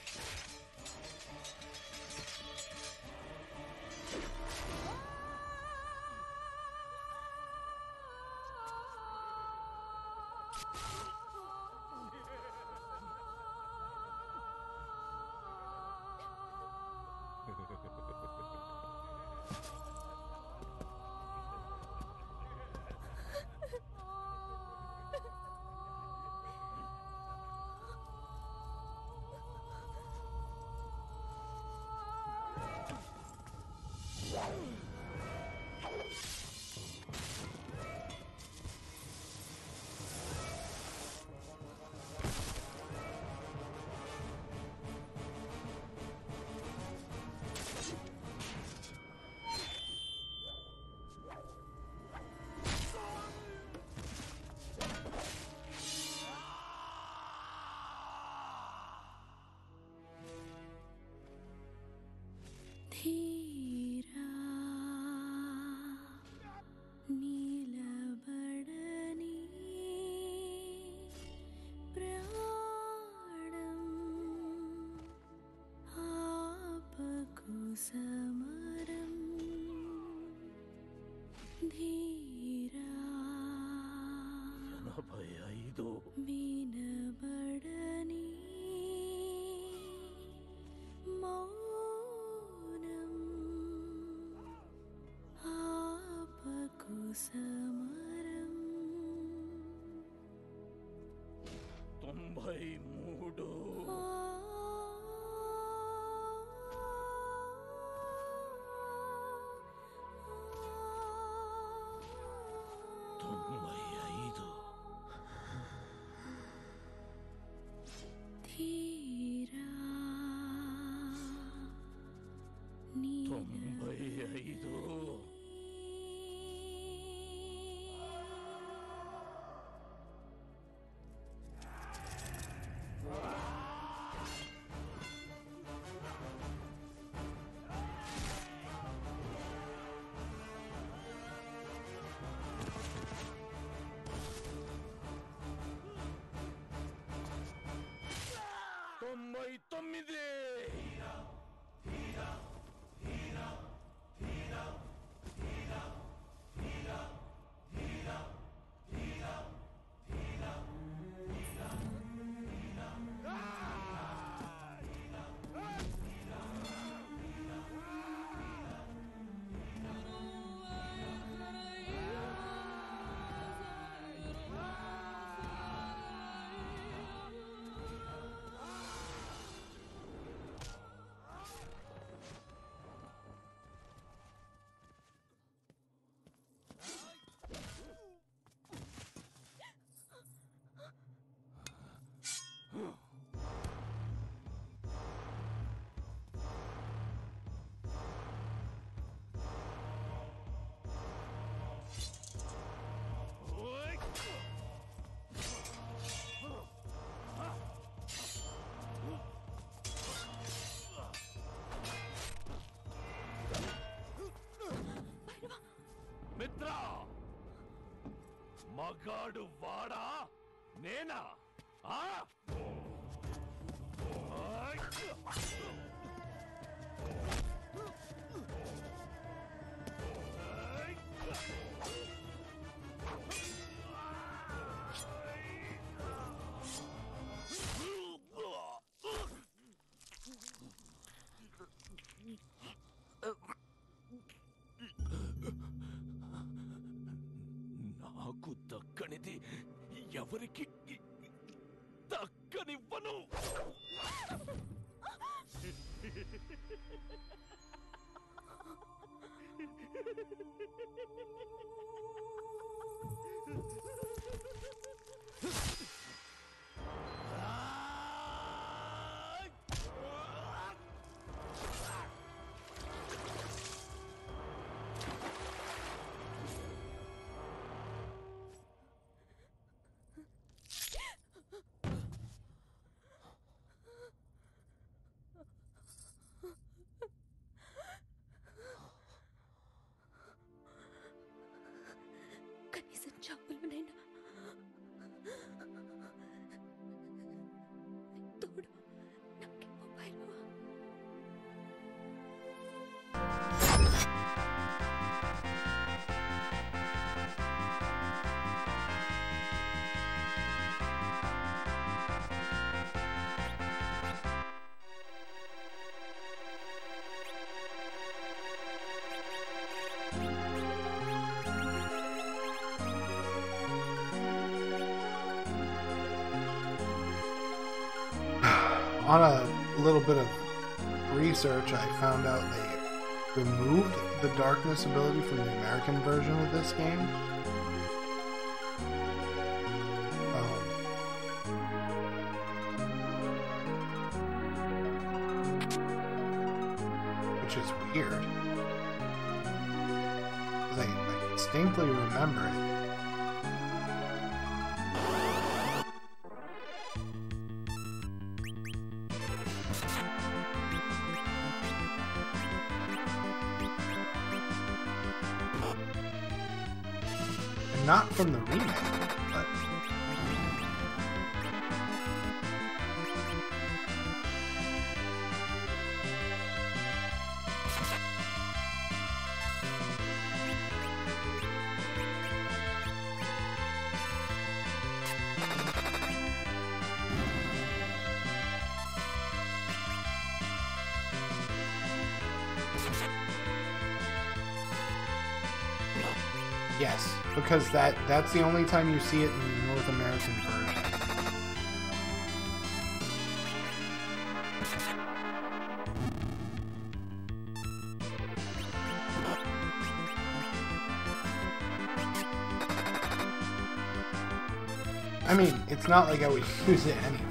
ధీరా నీలబడని ప్రాణం ఆపకు సమరం ధీరా ఎనభై ఐదు వినబడని మౌనం ఆపకు సమరం తొంభై మూడు తొంభై ఐదు ధీరా తొంభై ఐదు నీలబడని తొంభై తొమ్మిది మిత్ర మగాడు వాడా నేనా ఆ నాకు దక్కనిది ఎవరికి దక్కనివ్వను. కనీసం చావులోనైనా తోడు నాకేమో Bhairava. On a little bit of research, I found out they removed the darkness ability from the American version of this game. Um, which is weird. I, I distinctly remember it. Not from the remake, but yes. Because that that's the only time you see it in the North American version. I mean, it's not like I would use it anyway.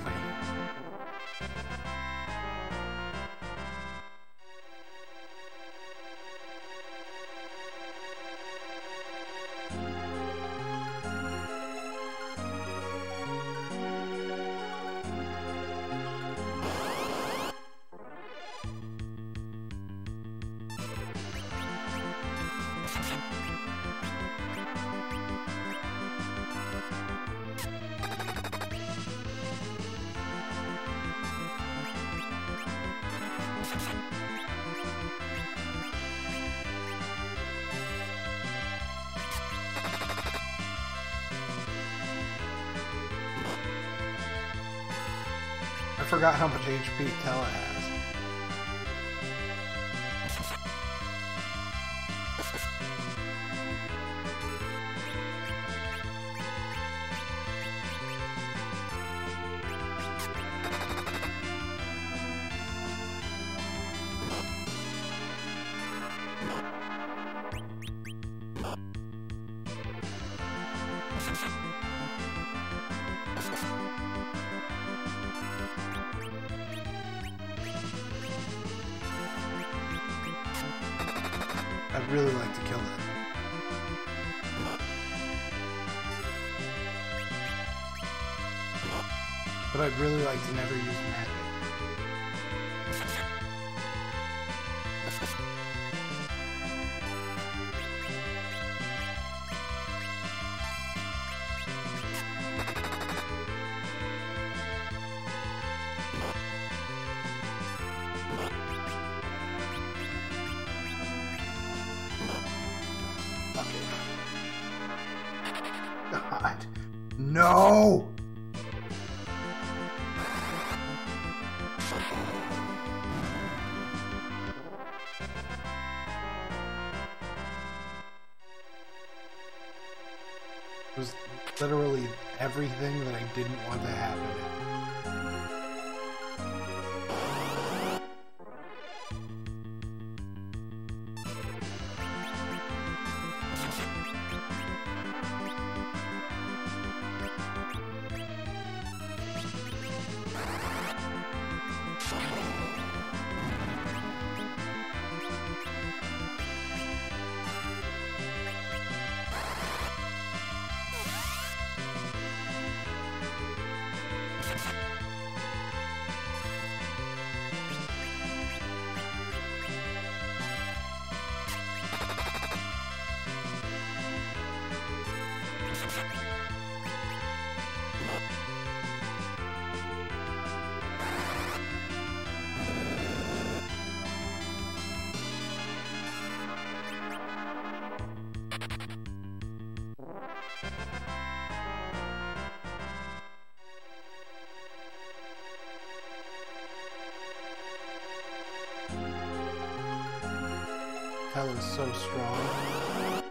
I forgot how much H P Tella has. I'd really like to kill it. But I'd really like to never use magic. God. No! It was literally everything that I didn't want to happen. Hell is so strong.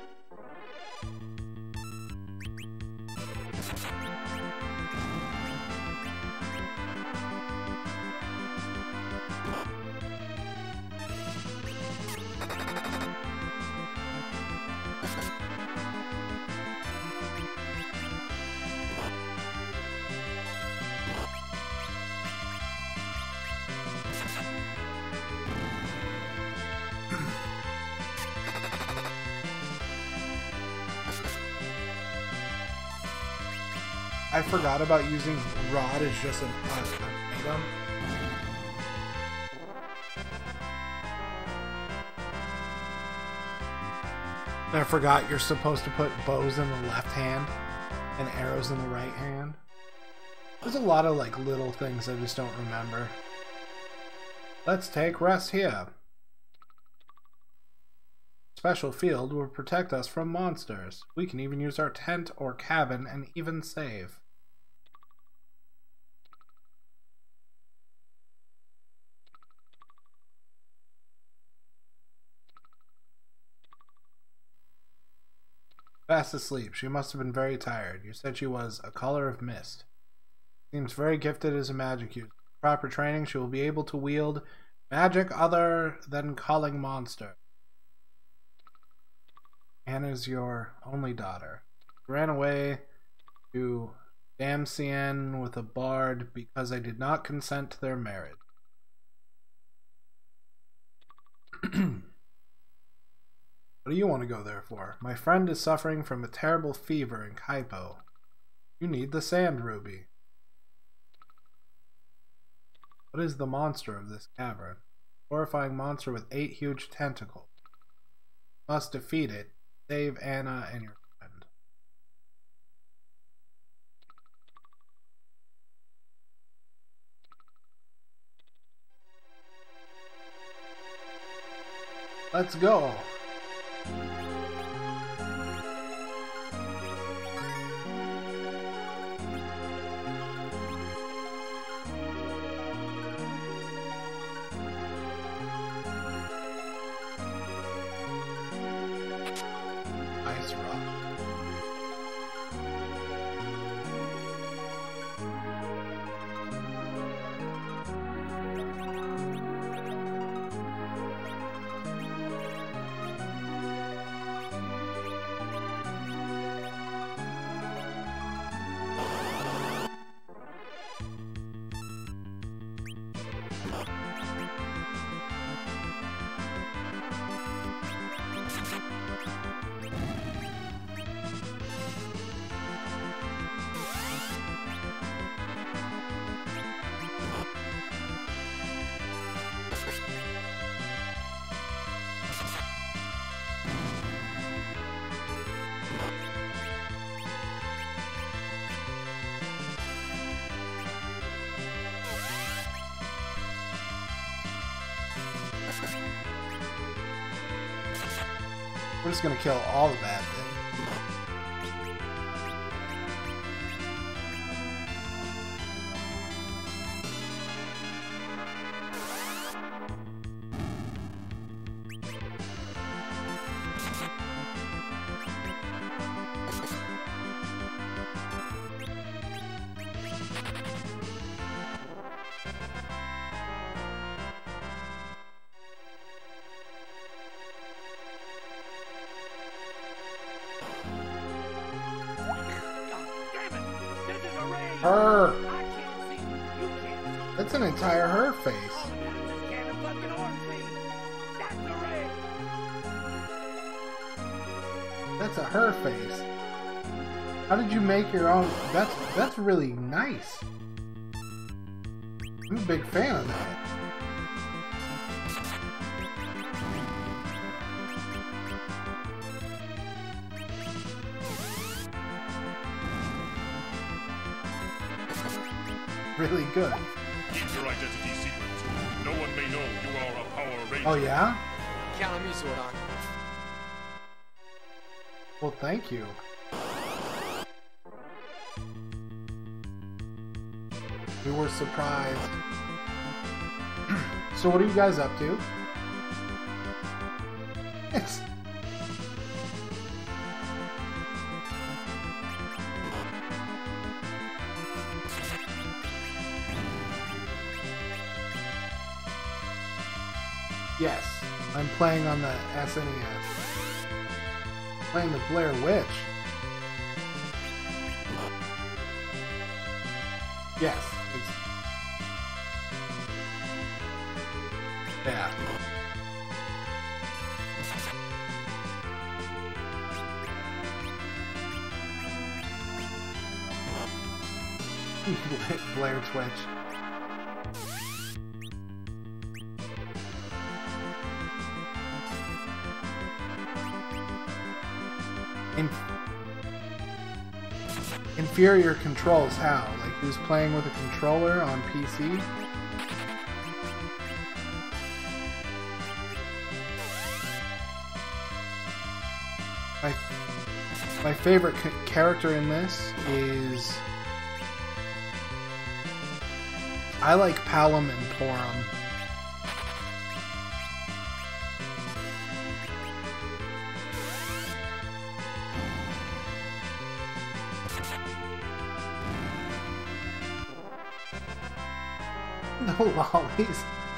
I forgot about using Rod as just an, uh, an item. And I forgot you're supposed to put bows in the left hand and arrows in the right hand. There's a lot of like little things I just don't remember. Let's take rest here. Special field will protect us from monsters. We can even use our tent or cabin and even save. Fast asleep. She must have been very tired. You said she was a color of mist. Seems very gifted as a magic user. With proper training, she will be able to wield magic other than calling monster. Anna's your only daughter. She ran away to Damcien with a bard because I did not consent to their marriage. What do you want to go there for? My friend is suffering from a terrible fever in Kaipo. You need the sand ruby. What is the monster of this cavern? A horrifying monster with eight huge tentacles. You must defeat it. Save Anna and your friend. Let's go. this rock. We're just gonna kill all the bad things. Her. That's an entire her face. That's a her face. How did you make your own? That's that's really nice. I'm a big fan of that. Really good. Keep your identity secret. No one may know you are a Power Ranger. Oh yeah? Count on me, Zordon. Well, thank you. We were surprised. So what are you guys up to? It's... Yes, I'm playing on the S N E S. Playing the Blair Witch. Yes, it's... Yeah. Blair Twitch. In inferior controls, how? Like he was playing with a controller on P C? My, my favorite ca character in this is... I like Palom and Porum. No lollies.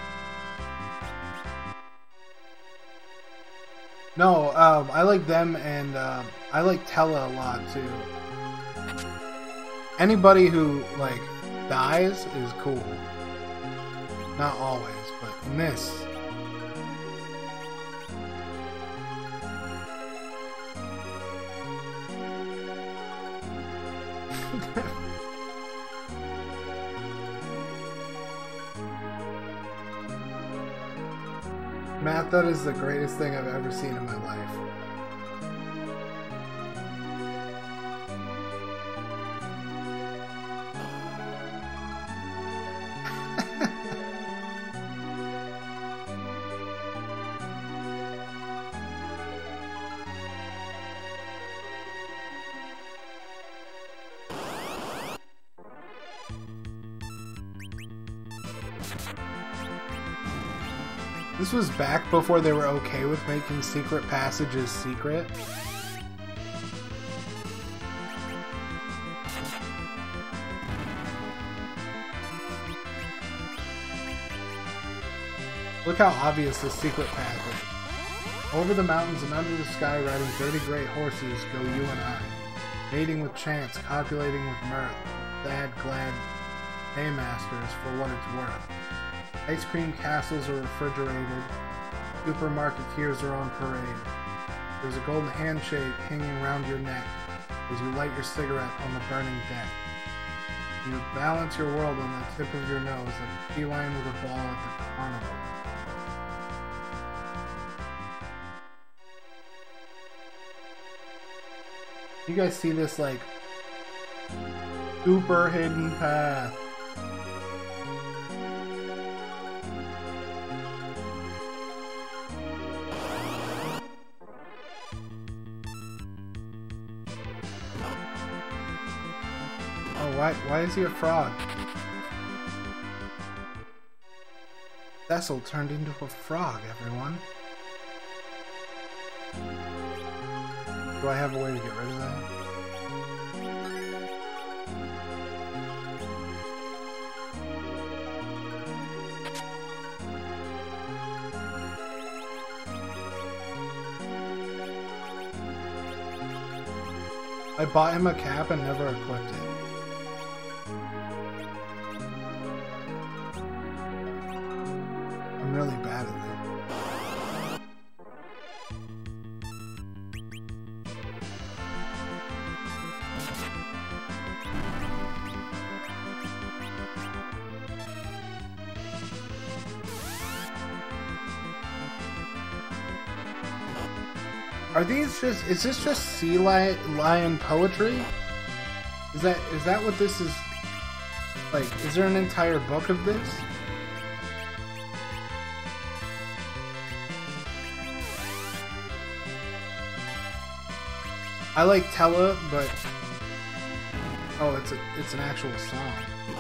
No, um, I like them, and um, I like Tella a lot too. Anybody who like dies is cool. Not always, but in this. Matt, that is the greatest thing I've ever seen in my life. This was back before they were okay with making secret passages secret. Look how obvious this secret path is. Over the mountains and under the sky, riding dirty great horses, go you and I. Mating with chance, copulating with mirth. Sad, glad paymasters for what it's worth. Ice cream castles are refrigerated. Supermarketeers are on parade. There's a golden handshake hanging round your neck as you light your cigarette on the burning deck. You balance your world on the tip of your nose like a feline with a ball at the carnival. You guys see this, like, super hidden path? Oh, why, why is he a frog? Cecil turned into a frog, everyone. Do I have a way to get rid of that? I bought him a cap and never equipped it. I'm really bad at it. Are these just, is this just sea lion, lion poetry? Is that, is that what this is, like, is there an entire book of this? I like Tella, but, oh, it's a, it's an actual song.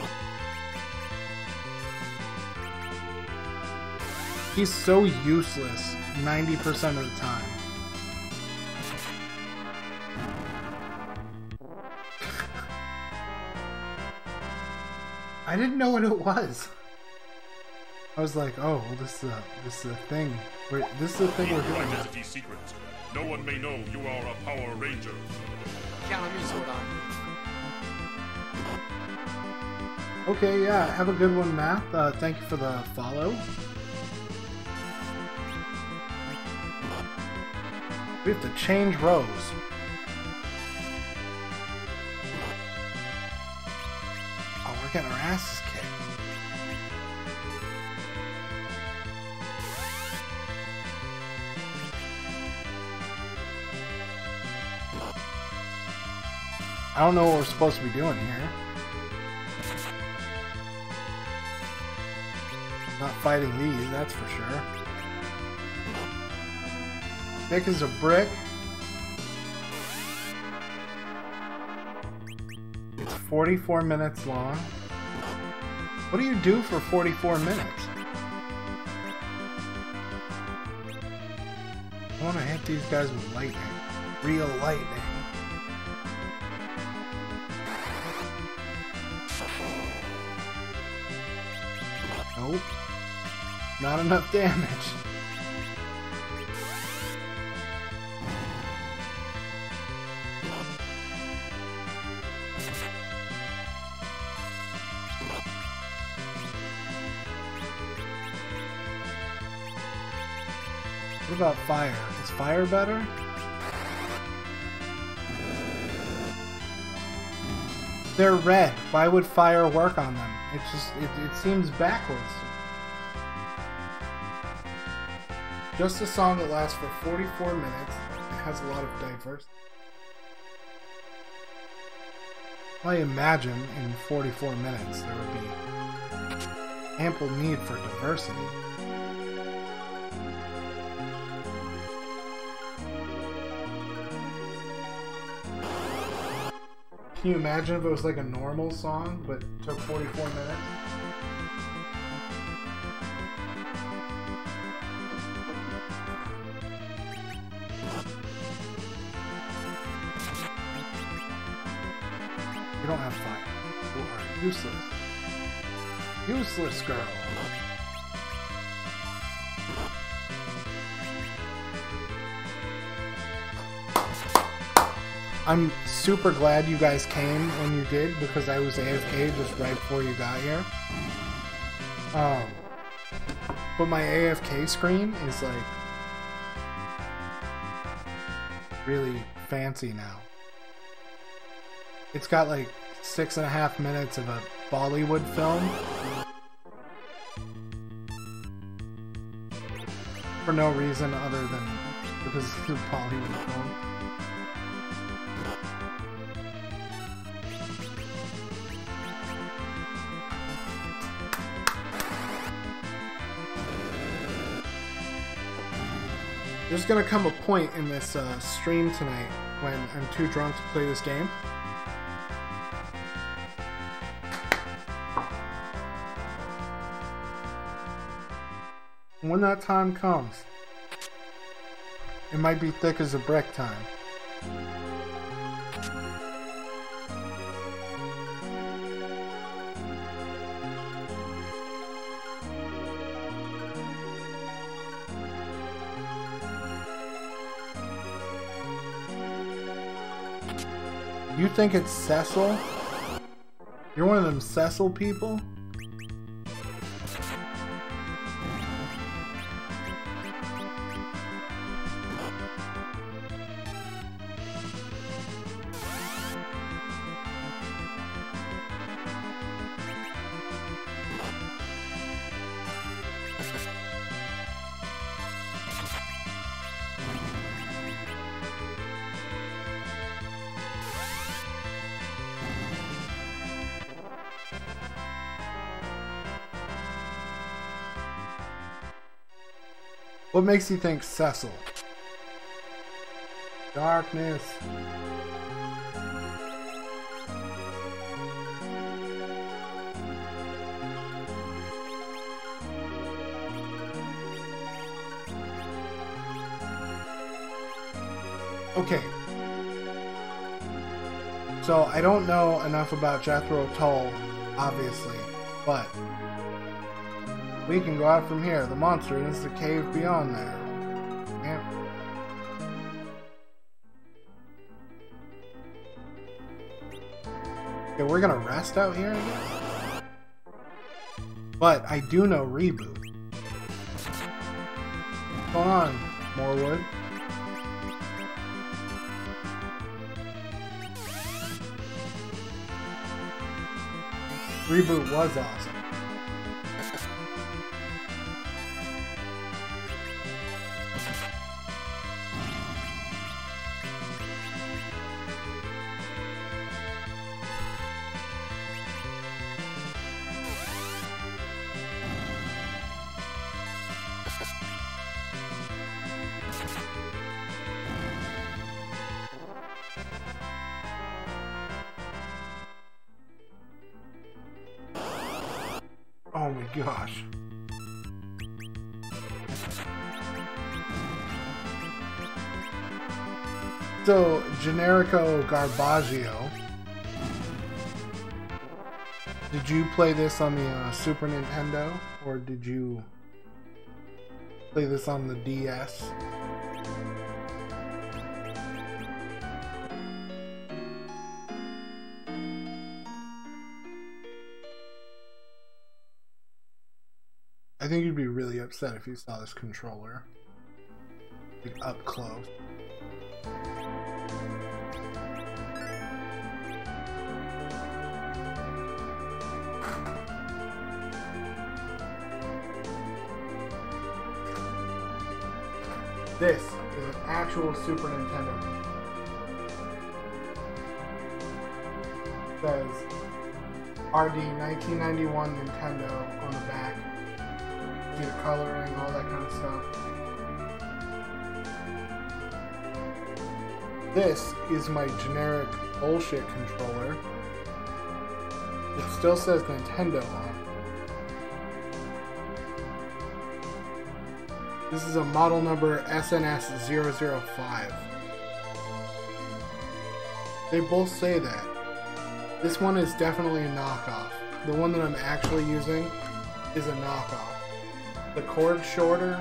He's so useless ninety percent of the time. I didn't know what it was. I was like, oh, well, this is a, this is a thing. We're, this is the thing we're Keep your doing. identity secret. No one may know you are a Power Ranger. Count on me, Zordon. Okay, yeah, have a good one, Matt. Uh, thank you for the follow. We have to change rows. Oh, we're getting our asses kicked. I don't know what we're supposed to be doing here. Not fighting these, that's for sure. Thick as a brick. It's forty-four minutes long. What do you do for forty-four minutes? I want to hit these guys with lightning. Real lightning. Nope. Not enough damage. What about fire? Is fire better? They're red. Why would fire work on them? It just, it, it seems backwards. Just a song that lasts for forty-four minutes. It has a lot of diversity. I imagine in forty-four minutes there would be ample need for diversity. Can you imagine if it was like a normal song, but took forty-four minutes? You don't have fire. You are useless. Useless girl. I'm super glad you guys came when you did, because I was A F K just right before you got here. Um, but my A F K screen is like really fancy now. It's got like six and a half minutes of a Bollywood film. For no reason other than because it's a Bollywood film. There's gonna come a point in this uh, stream tonight when I'm too drunk to play this game. When that time comes, it might be thick as a brick time. You think it's Cecil? You're one of them Cecil people? What makes you think Cecil? Darkness. Okay. So I don't know enough about Jethro Tull, obviously, but we can go out from here. The monster is the cave beyond there. Yeah. Okay, we're gonna rest out here, I guess? But I do know Reboot. What's going on, Morwood? Reboot was awesome. Oh my gosh. So, Generico Garbaggio. Did you play this on the uh, Super Nintendo? Or did you play this on the D S? I think you'd be really upset if you saw this controller, like, up close. This is an actual Super Nintendo game. It says R D nineteen ninety-one Nintendo on the back. See the coloring, all that kind of stuff. This is my generic bullshit controller. It still says Nintendo on it. This is a model number S N S zero zero five. They both say that. This one is definitely a knockoff. The one that I'm actually using is a knockoff. The cord's shorter.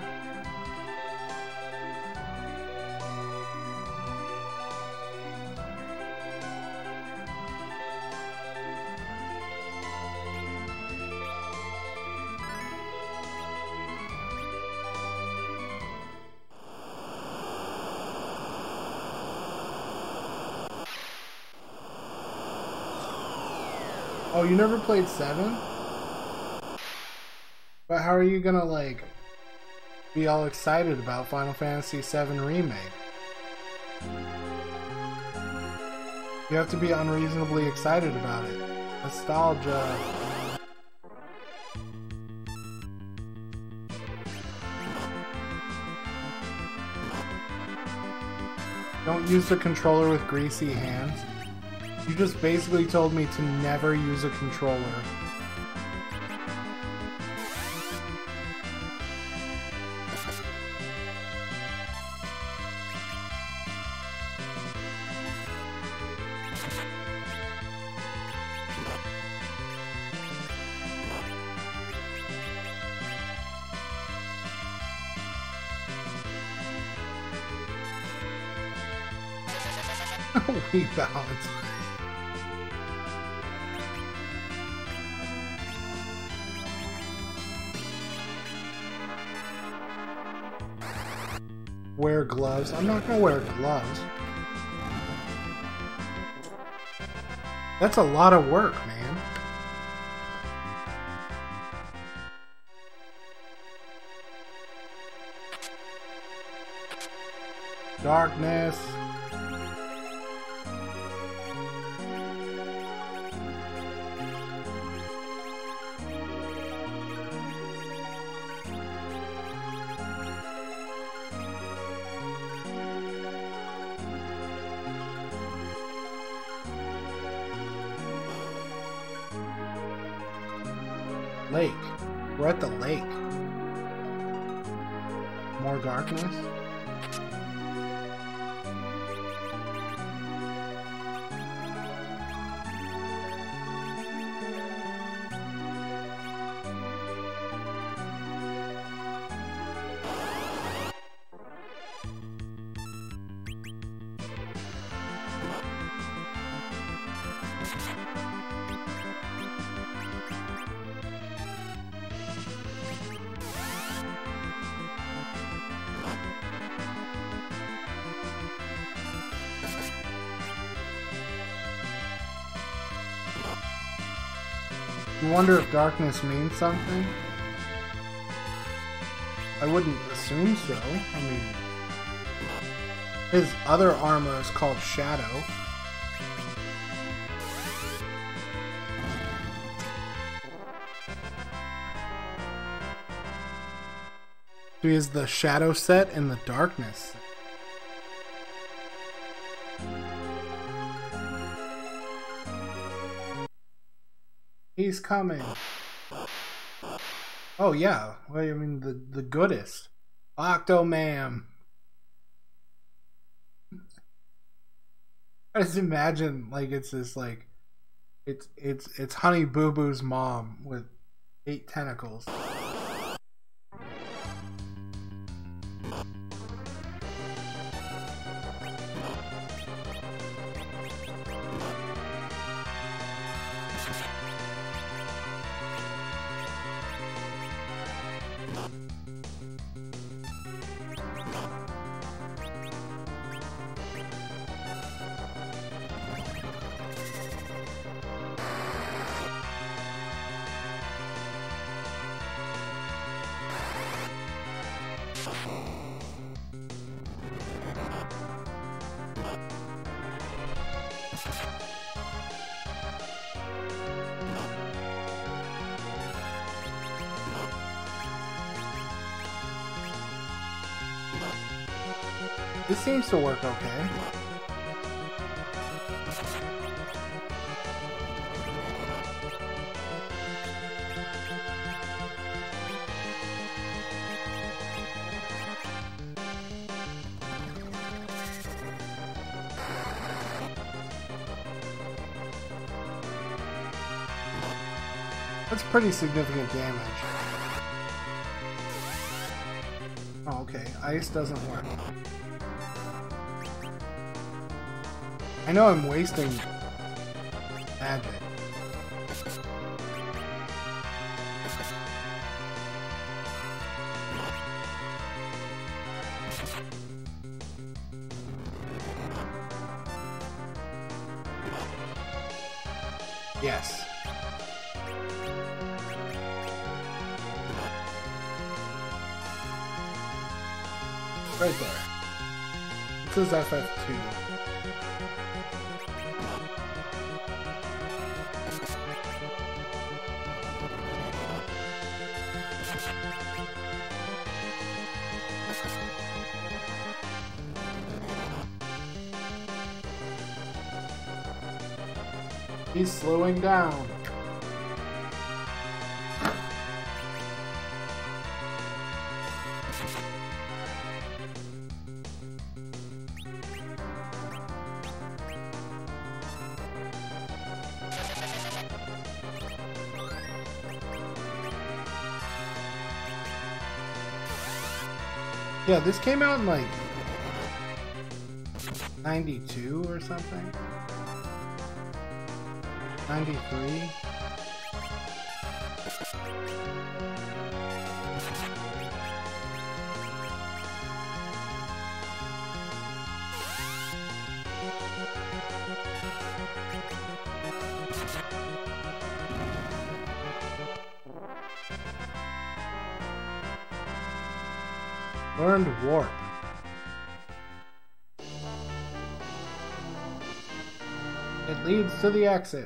Oh, you never played seven? But how are you gonna, like, be all excited about Final Fantasy seven Remake? You have to be unreasonably excited about it. Nostalgia. Don't use the controller with greasy hands. You just basically told me to never use a controller. Rebalance. Wear gloves. I'm not gonna wear gloves. That's a lot of work, man. Darkness. Lake. We're at the lake. More darkness. You wonder if darkness means something? I wouldn't assume so. I mean, his other armor is called Shadow. So he has the Shadow set and the Darkness. He's coming. Oh yeah, well, I mean the the goodest, Octomam. I just imagine like it's this like, it's it's it's Honey Boo Boo's mom with eight tentacles. This seems to work okay. That's pretty significant damage. Oh, okay. Ice doesn't work. I know I'm wasting magic. Yes. Right there. This is F F two. He's slowing down. Yeah, this came out in like ninety-two or something. ninety-three. Learned warp. It leads to the exit.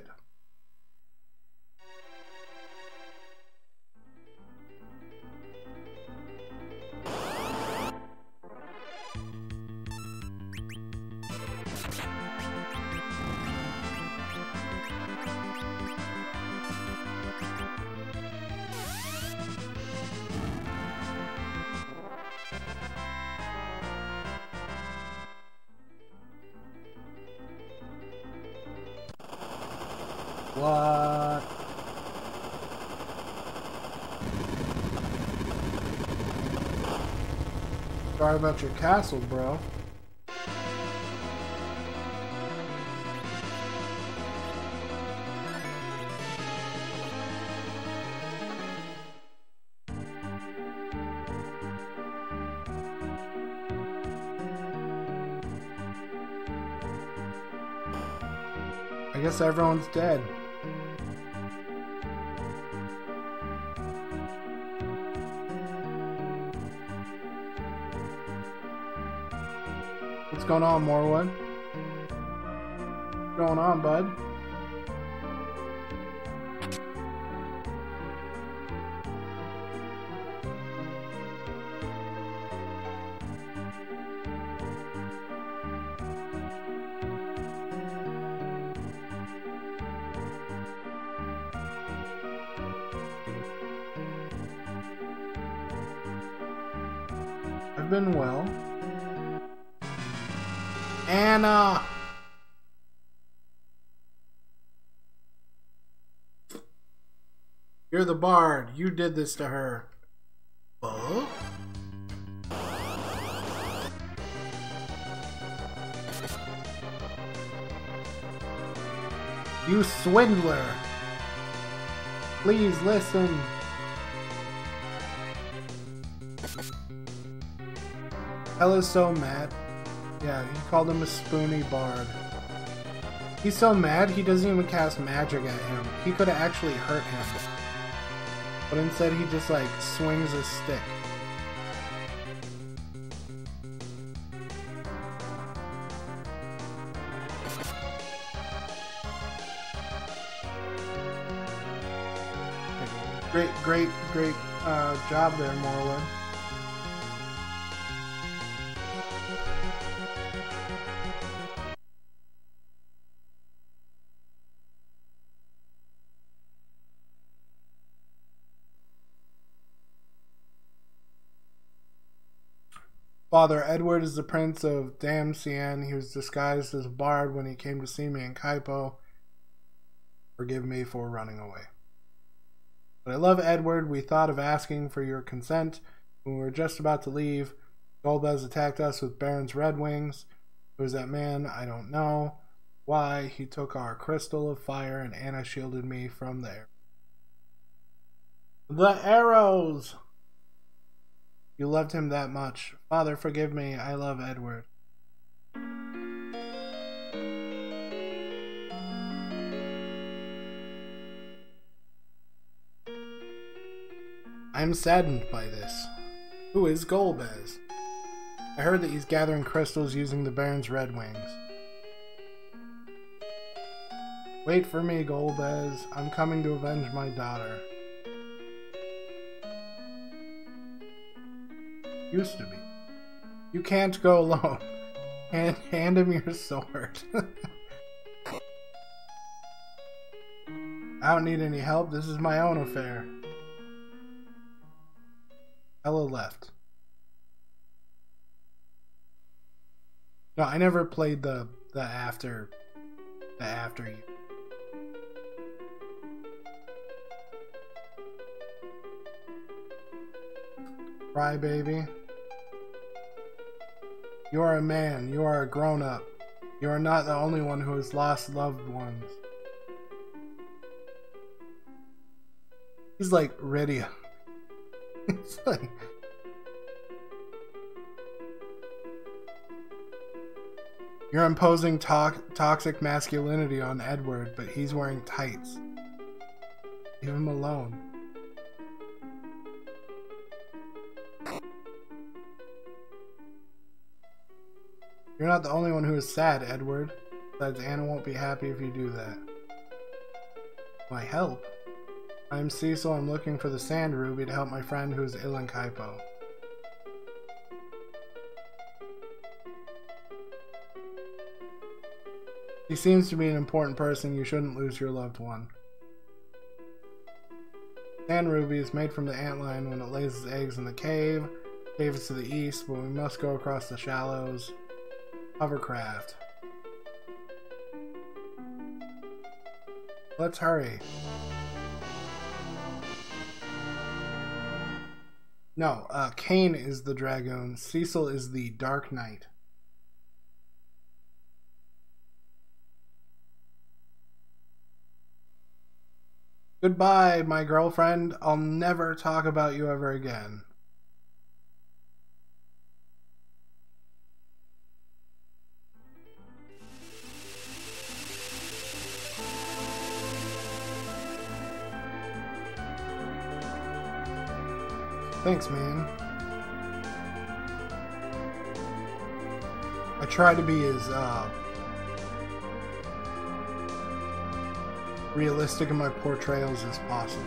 What? Sorry about your castle, bro. I guess everyone's dead. What's going on, Morwood? What's going on, bud? I've been well. Anna! You're the bard. You did this to her. Huh? You swindler! Please listen. Ella's so mad. Yeah, he called him a spoony bard. He's so mad he doesn't even cast magic at him. He could have actually hurt him. But instead he just like swings a stick. Great, great, great uh, job there, Morwood. Father Edward is the prince of Damcian. He was disguised as a bard when he came to see me in Kaipo. Forgive me for running away. But I love Edward. We thought of asking for your consent. When we were just about to leave, Golbez attacked us with Baron's Red Wings. Who is that man? I don't know. Why? He took our crystal of fire and Anna shielded me from there. The arrows! You loved him that much. Father, forgive me. I love Edward. I am saddened by this. Who is Golbez? I heard that he's gathering crystals using the Baron's red wings. Wait for me, Golbez. I'm coming to avenge my daughter. Used to be. You can't go alone. Hand, hand him your sword. I don't need any help. This is my own affair. Ella left. No, I never played the the after the after you. Cry baby. You are a man. You are a grown-up. You are not the only one who has lost loved ones. He's like ready. It's like you're imposing to toxic masculinity on Edward, but he's wearing tights. Leave him alone. You're not the only one who is sad, Edward. Besides, Anna won't be happy if you do that. My help? I'm Cecil. I'm looking for the Sand Ruby to help my friend who is ill in Kaipo. He seems to be an important person. You shouldn't lose your loved one. Sand Ruby is made from the antlion when it lays its eggs in the cave. The cave is to the east, but we must go across the shallows. Hovercraft. Let's hurry. No, uh, Kane is the Dragoon. Cecil is the Dark Knight. Goodbye, my girlfriend. I'll never talk about you ever again. Thanks, man. I try to be as uh, realistic in my portrayals as possible.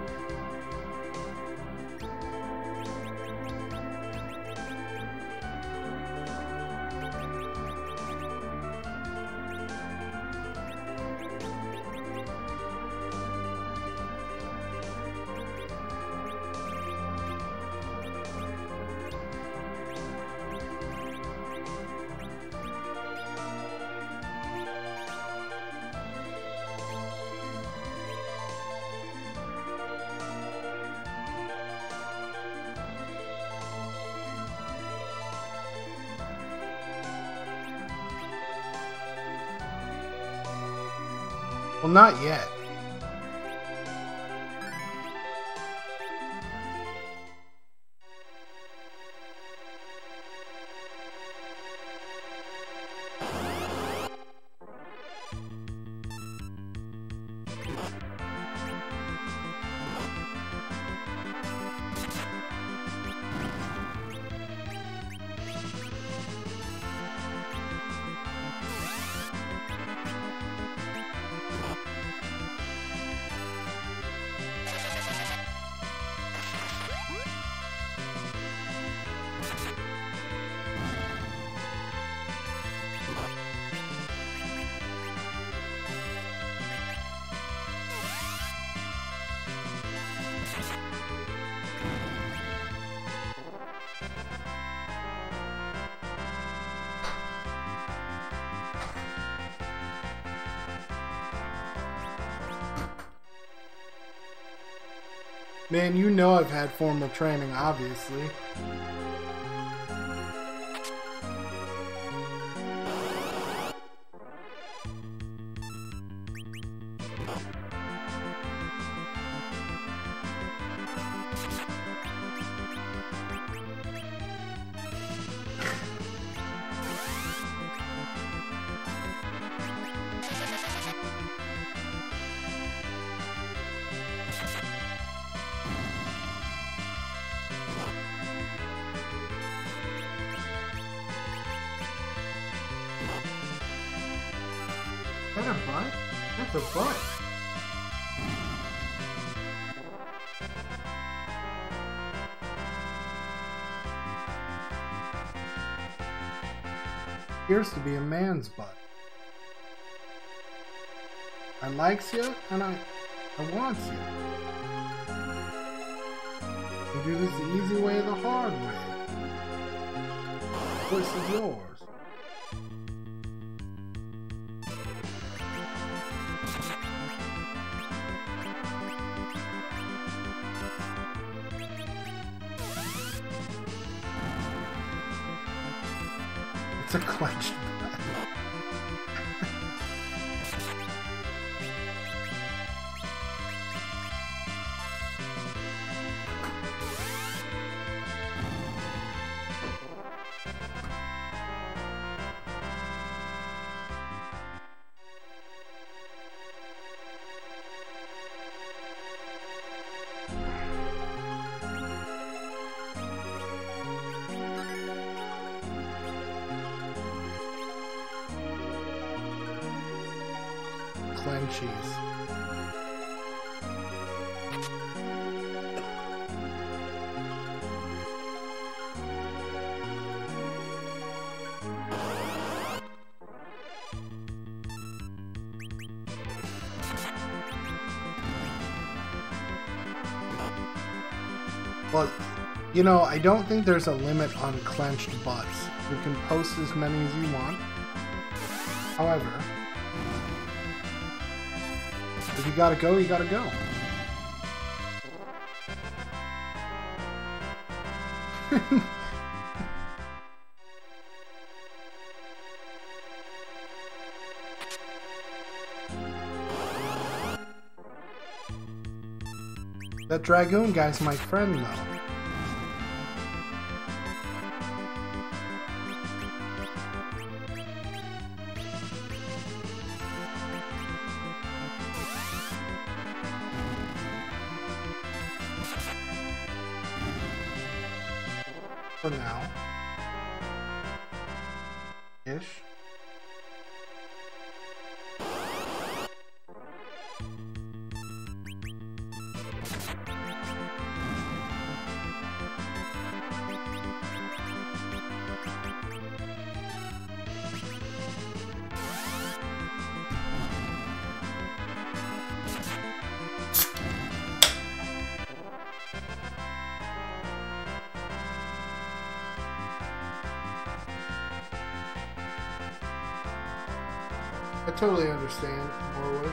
Well, not yet. Man, you know I've had formal training, obviously. that a butt? That's a butt. Appears to be a man's butt. I likes you and I I wants you. You do this the easy way or the hard way. The choice is yours. It's a clenched butt. Clenchies. Well, you know, I don't think there's a limit on clenched butts. You can post as many as you want. However, if you gotta go, you gotta go. That Dragoon guy's my friend, though. For now. Ish. I totally understand, Morwood.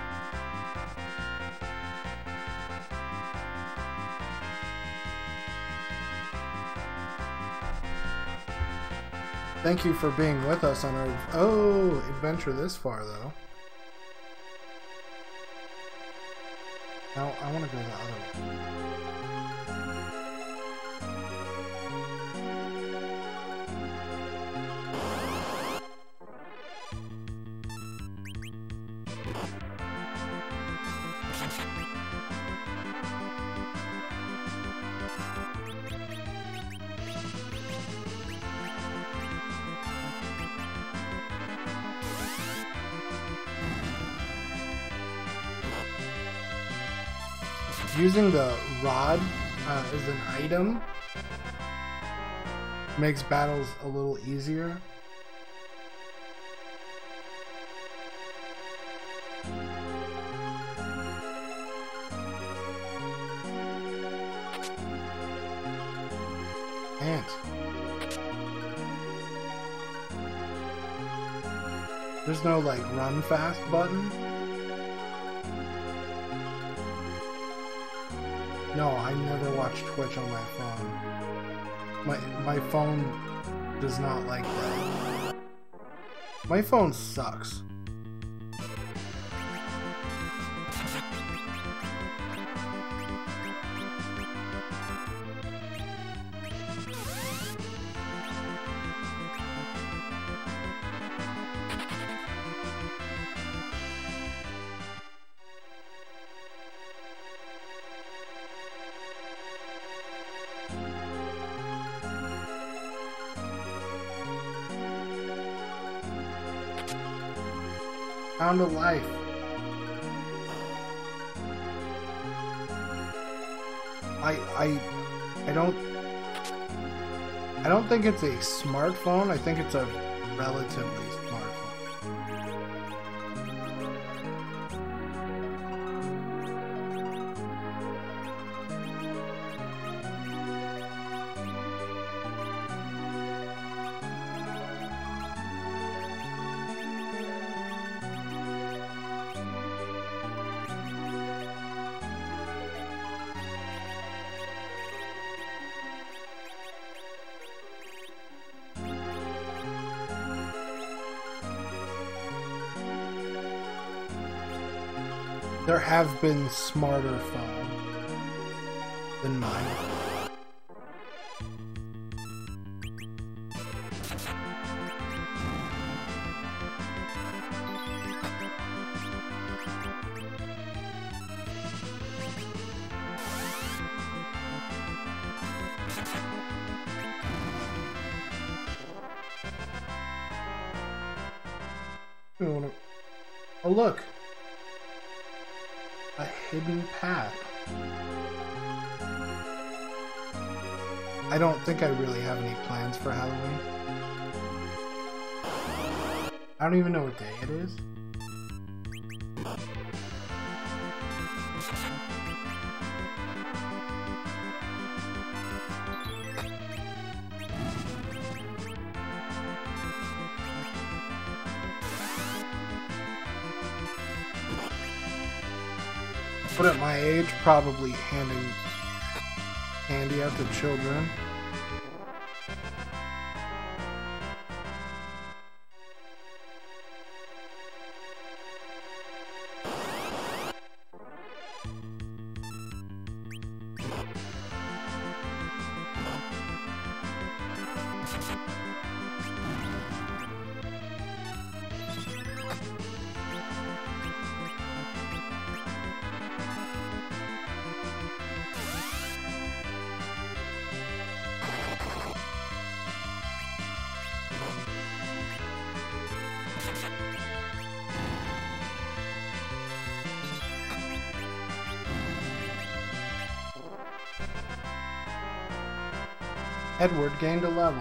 Thank you for being with us on our oh adventure this far, though. Now I want to go the other way. Using the rod uh, as an item makes battles a little easier. Ant. There's no like run fast button. No, I never watch Twitch on my phone. My my phone does not like that. My phone sucks. Pound of life. I I I don't I don't think it's a smartphone. I think it's a relatively smartphone. There have been smarter phones than mine. Oh, look. A hidden path. I don't think I really have any plans for Halloween. I don't even know what day it is. But at my age, probably handing candy out to children. Edward gained a level.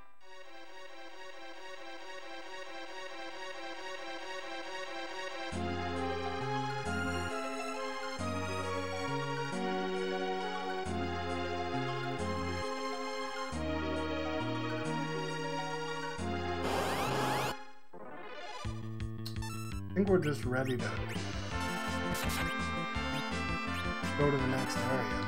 I think we're just ready to go to the next area.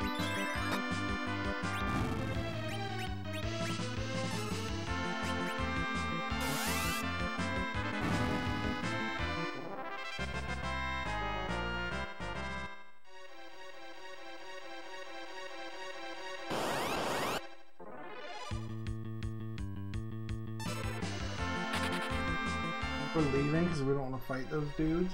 We're leaving because we don't want to fight those dudes.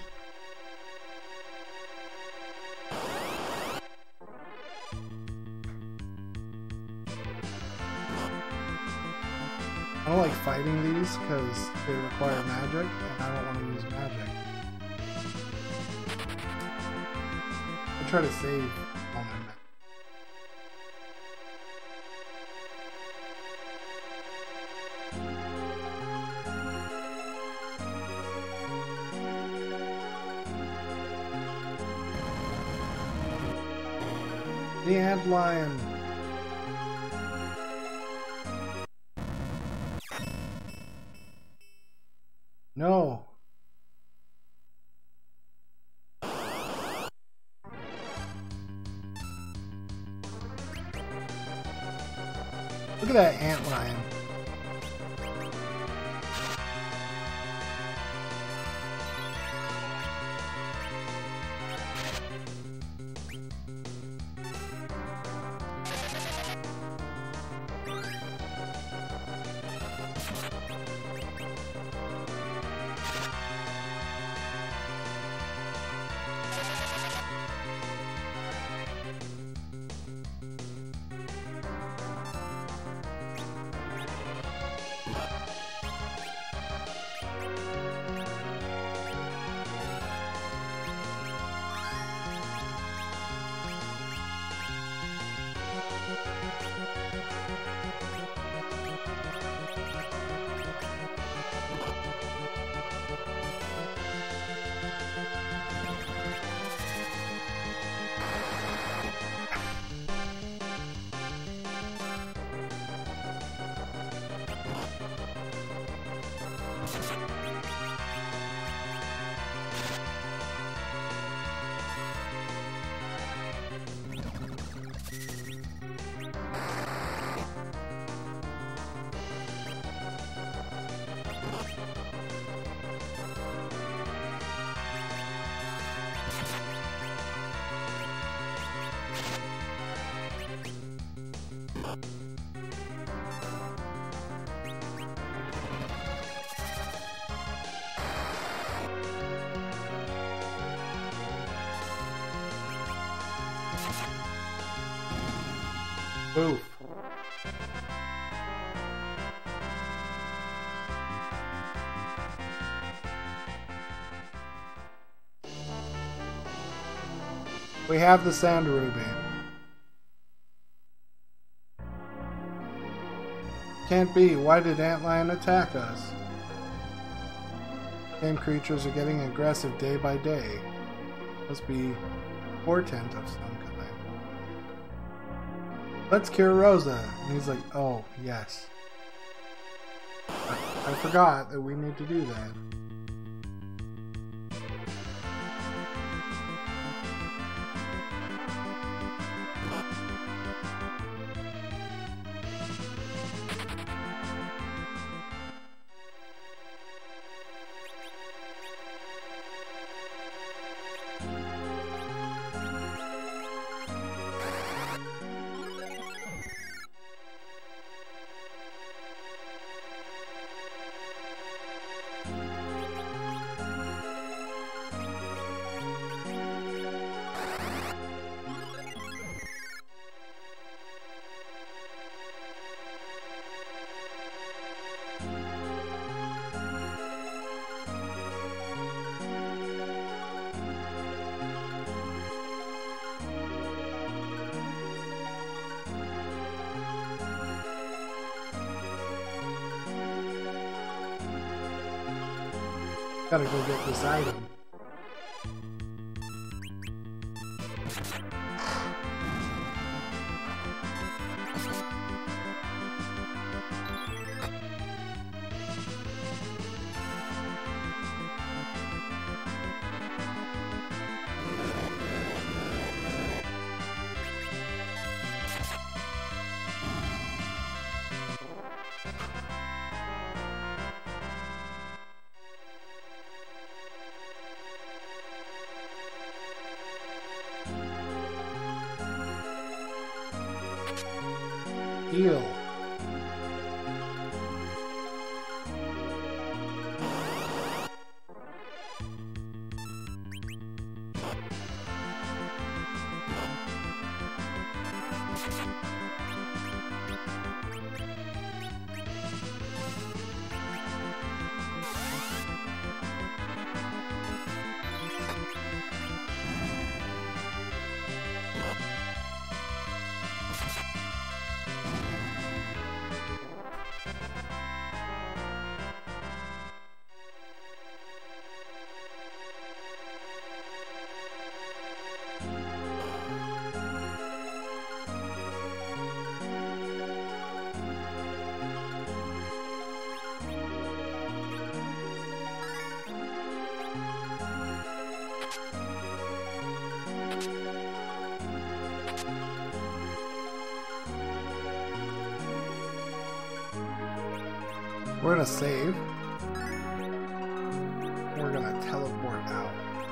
I don't like fighting these because they require magic, and I don't want to use magic. I try to save all my magic. The antlion. No. Look at that antlion. Boof. We have the Sand Ruby. Can't be. Why did Antlion attack us? Same creatures are getting aggressive day by day. Must be portent of some kind. Let's cure Rosa. And he's like, oh, yes. I, I forgot that we need to do that. Gotta go get this item. Heal. We're gonna save. We're gonna teleport out.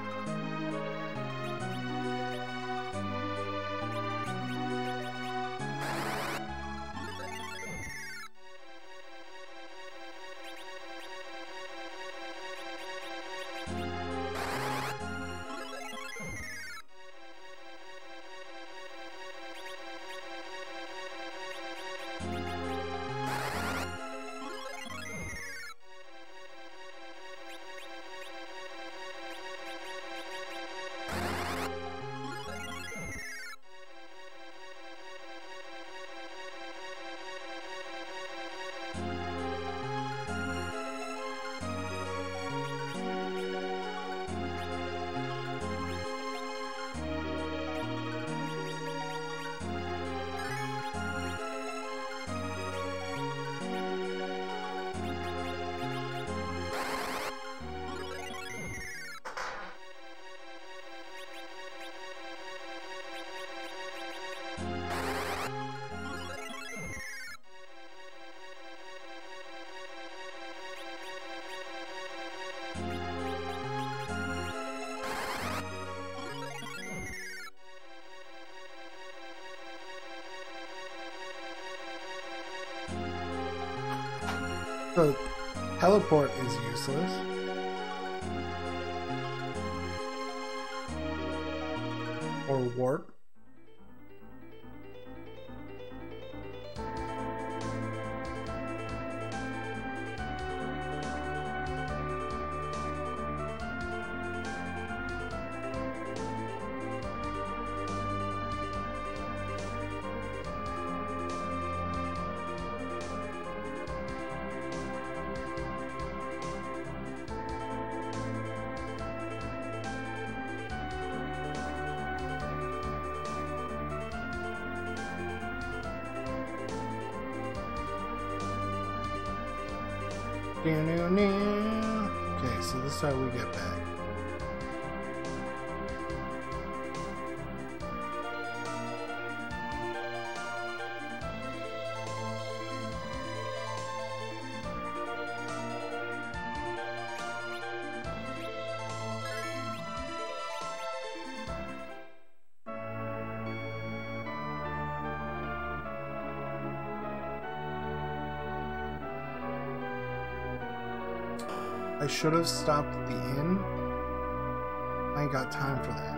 So, teleport is useless. Or warp. Okay, so this is how we get back. I should have stopped at the inn. I ain't got time for that.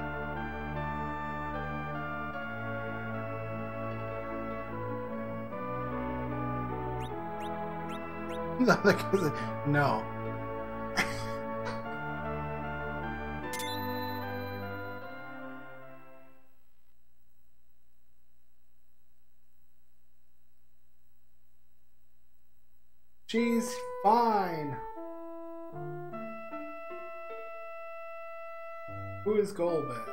No. She's fine. Who is Golbat?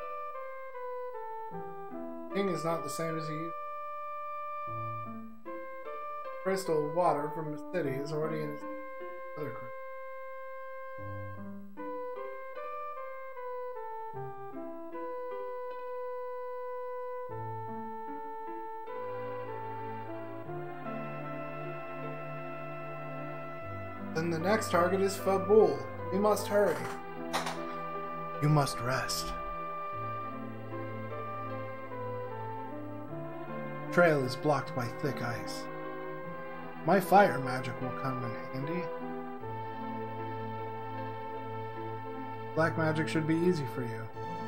King is not the same as he used. Crystal water from the city is already in his other crystal. Then the next target is Fabul. We must hurry. You must rest. Trail is blocked by thick ice. My fire magic will come in handy. Black magic should be easy for you.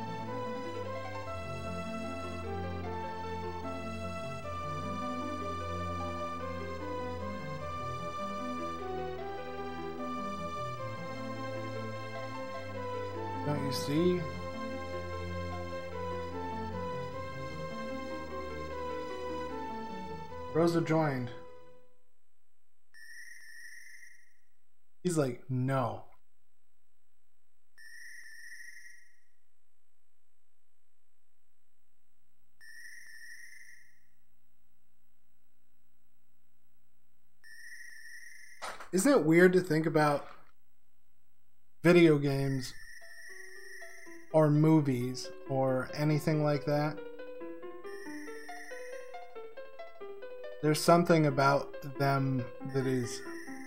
Don't you see? Rosa joined. He's like, no. Isn't it weird to think about video games or movies or anything like that? There's something about them that is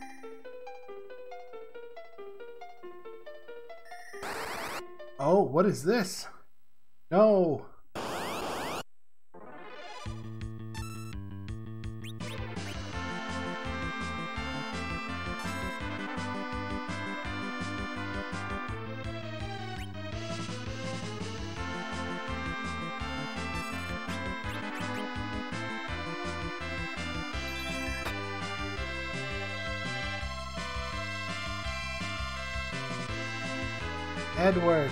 Oh, what is this? No. Edward.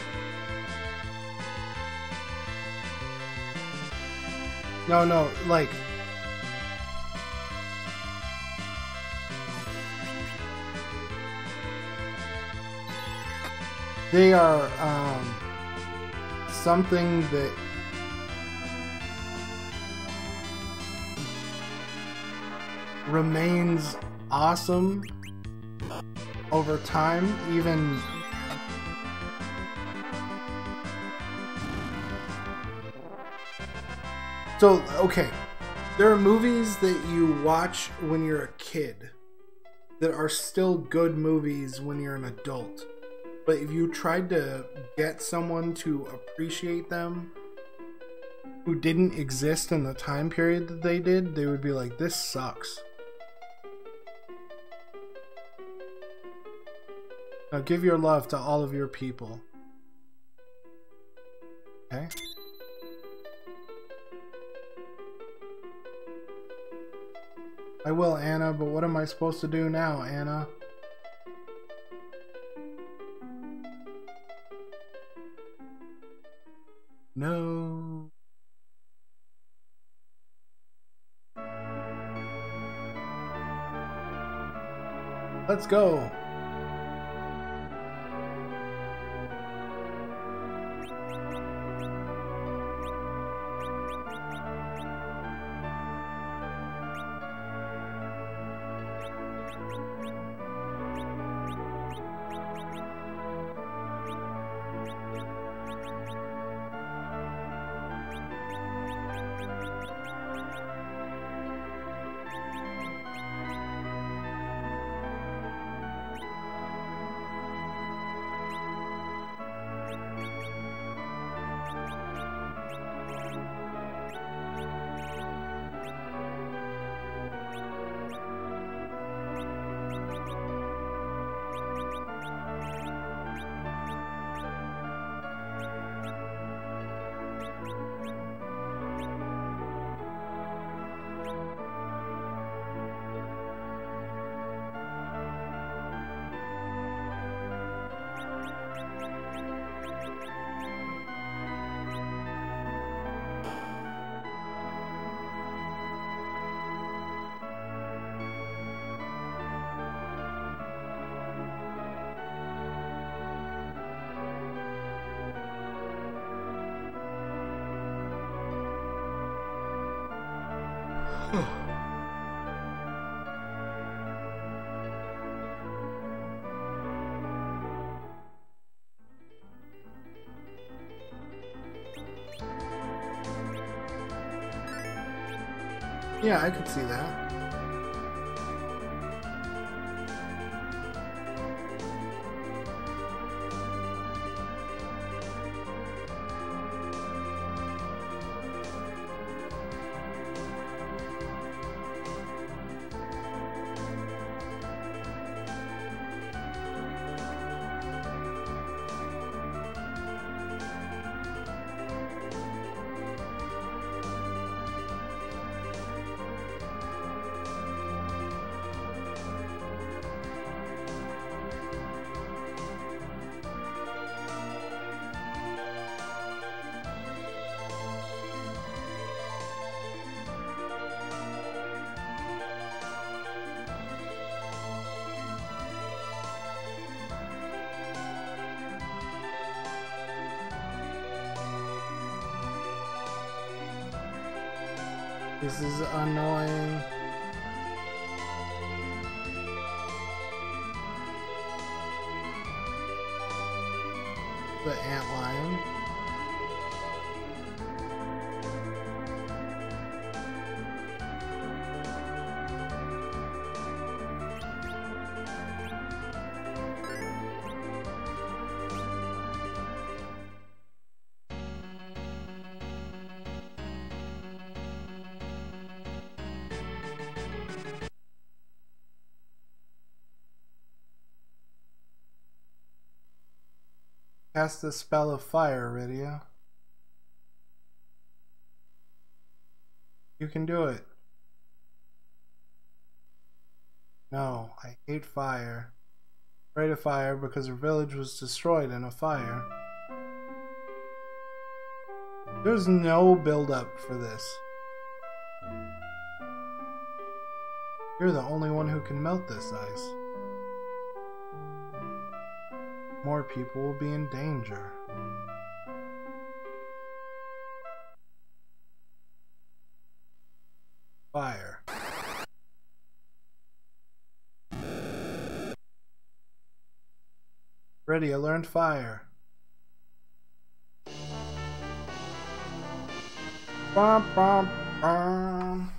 No, no, like they are um, something that remains awesome over time, even so, okay, there are movies that you watch when you're a kid that are still good movies when you're an adult. But if you tried to get someone to appreciate them who didn't exist in the time period that they did, they would be like, this sucks. Now give your love to all of your people. Okay. I will, Anna, but what am I supposed to do now, Anna? No. Let's go. Yeah, I could see that. This is annoying. The antlion. Cast the spell of fire, Rydia. You can do it. No, I hate fire. Afraid of fire because her village was destroyed in a fire. There's no build-up for this. You're the only one who can melt this ice. More people will be in danger. Fire. Ready, I learned fire. Bum, bum, bum.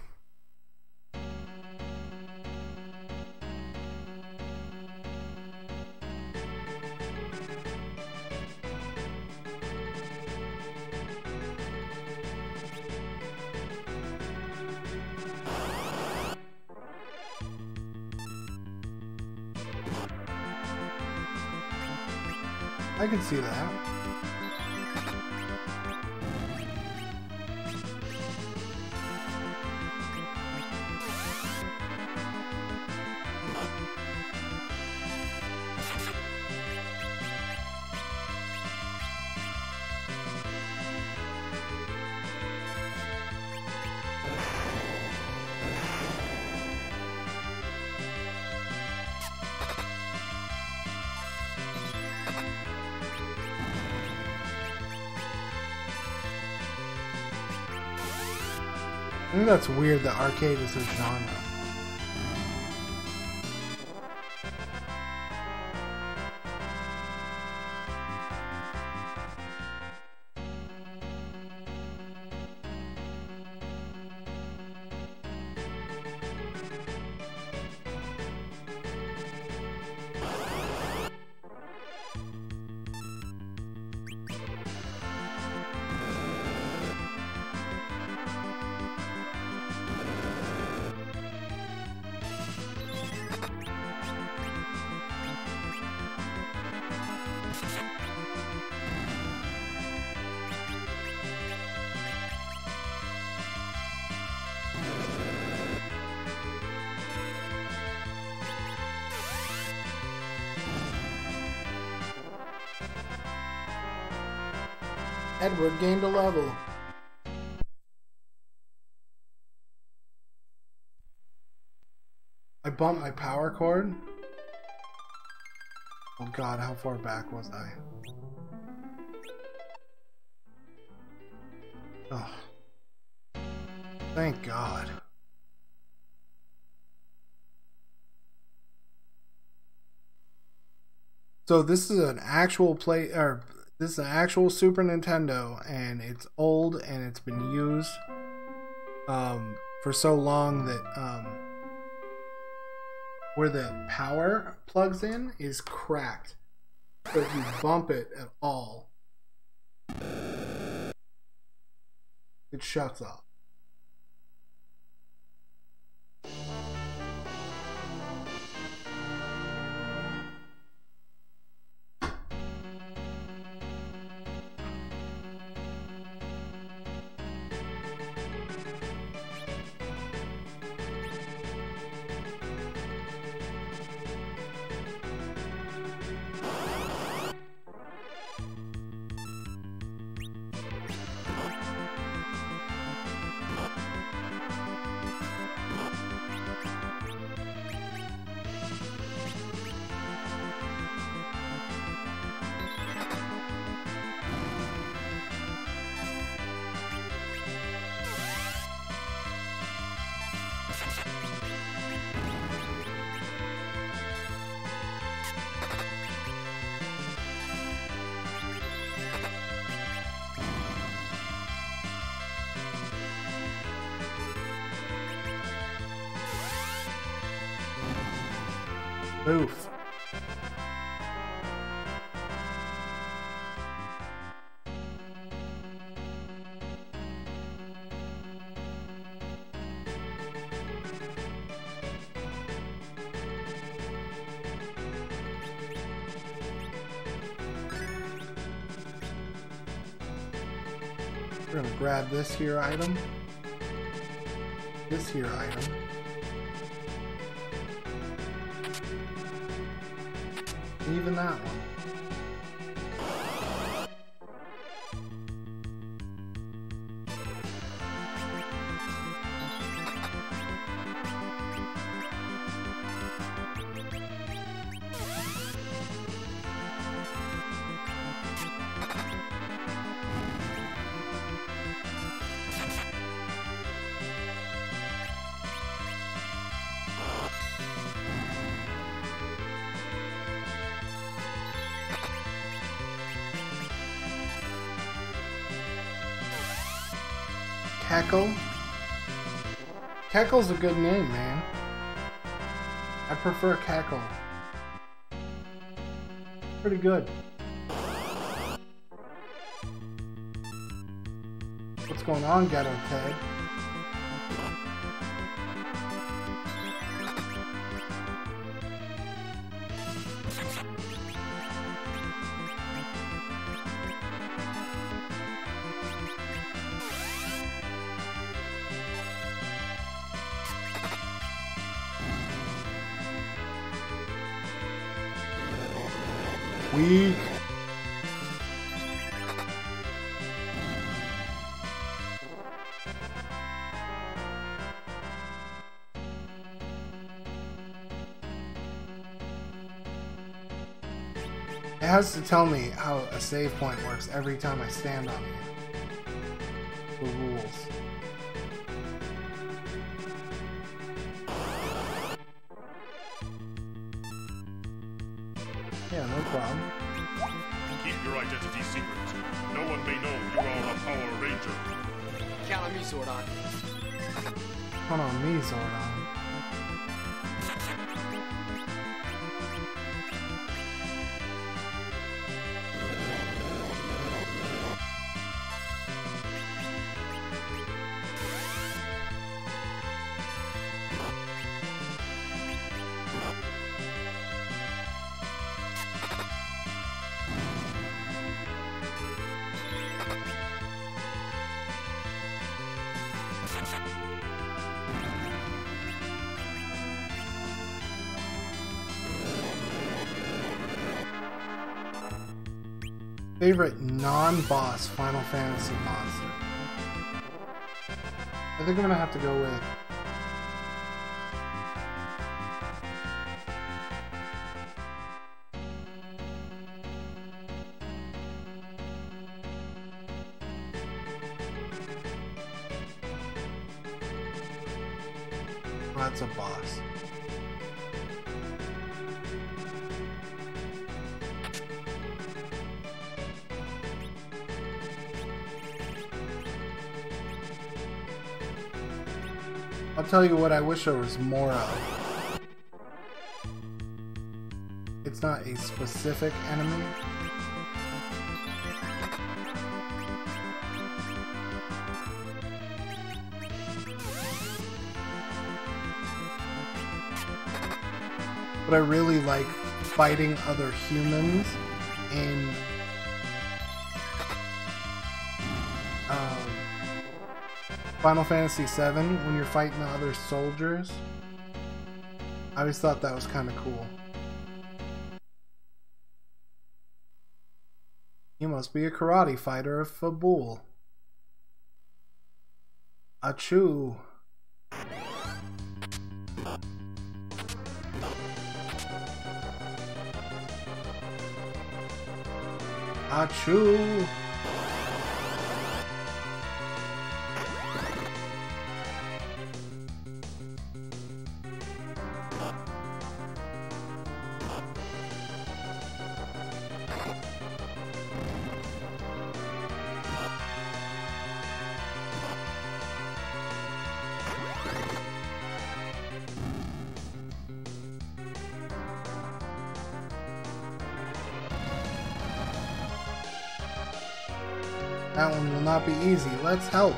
I can see that. I think that's weird that arcade is a genre. Edward gained a level. I bumped my power cord. Oh god, how far back was I? Oh. Thank God. So this is an actual play, or this is an actual Super Nintendo, and it's old and it's been used um, for so long that um, where the power plugs in is cracked. So if you bump it at all, it shuts off. Oof. We're gonna grab this here item, this here item. Even that one. Keckle. Keckle's a good name, man. I prefer Keckle. Pretty good. What's going on, Ghetto Ted? Weak. It has to tell me how a save point works every time I stand on it. The rules. Yeah, no problem. Keep your identity secret. No one may know you are a Power Ranger. Count on me, Zordon. Count on me, Zordon. Favorite non-boss Final Fantasy monster? I think I'm gonna have to go with well, that's a boss. tell you what I wish there was more of. It's not a specific enemy. But I really like fighting other humans in um, Final Fantasy seven when you're fighting other soldiers. I always thought that was kind of cool. You must be a karate fighter of Fabul. Achoo. Achoo. That one will not be easy. Let's help.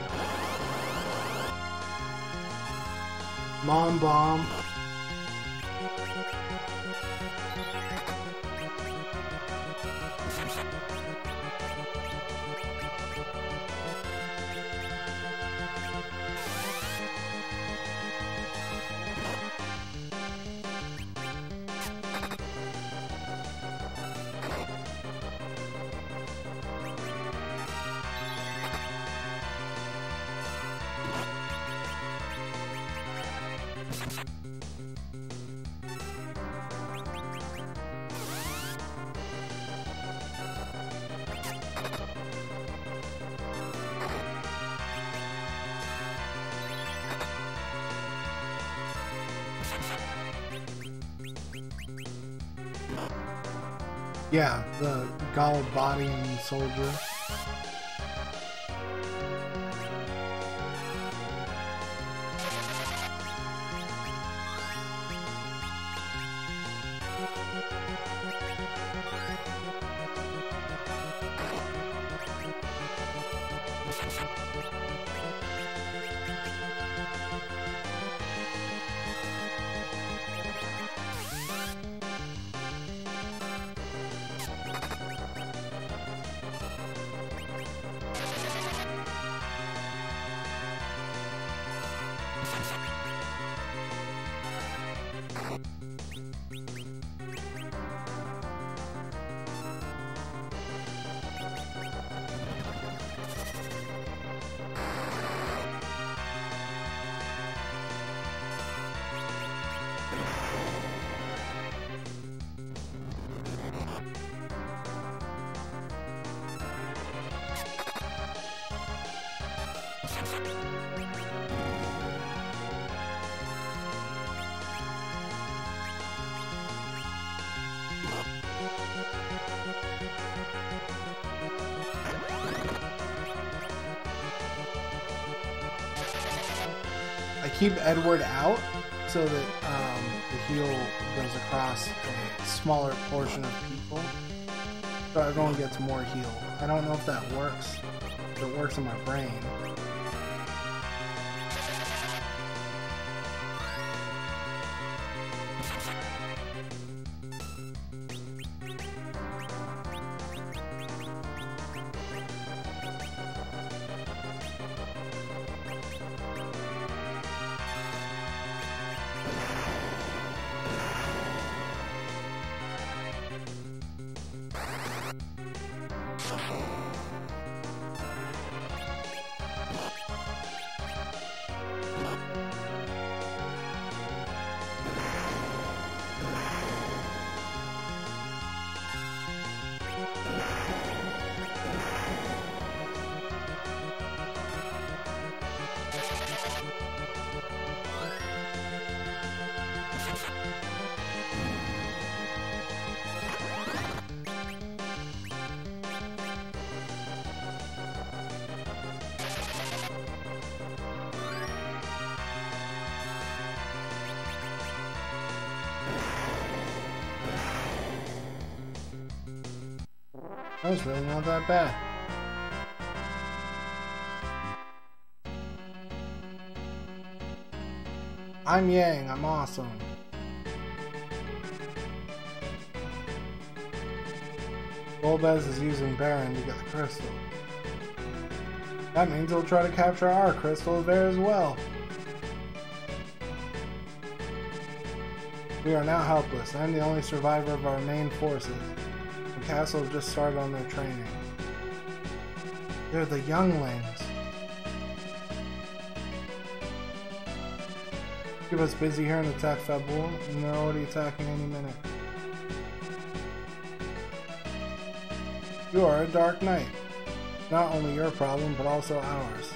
Mom bomb. Yeah, the Galbadian soldier. I keep Edward out so that um, the heal goes across a smaller portion of people, so everyone gets more heal. I don't know if that works. If it works in my brain. That was really not that bad. I'm Yang, I'm awesome. Golbez is using Baron to get the crystal. That means he'll try to capture our crystal there as well. We are now helpless. I'm the only survivor of our main forces. The castle has just started on their training. They're the younglings. Keep us busy here and attack Fabul, and they're already attacking any minute. You are a Dark Knight. Not only your problem, but also ours.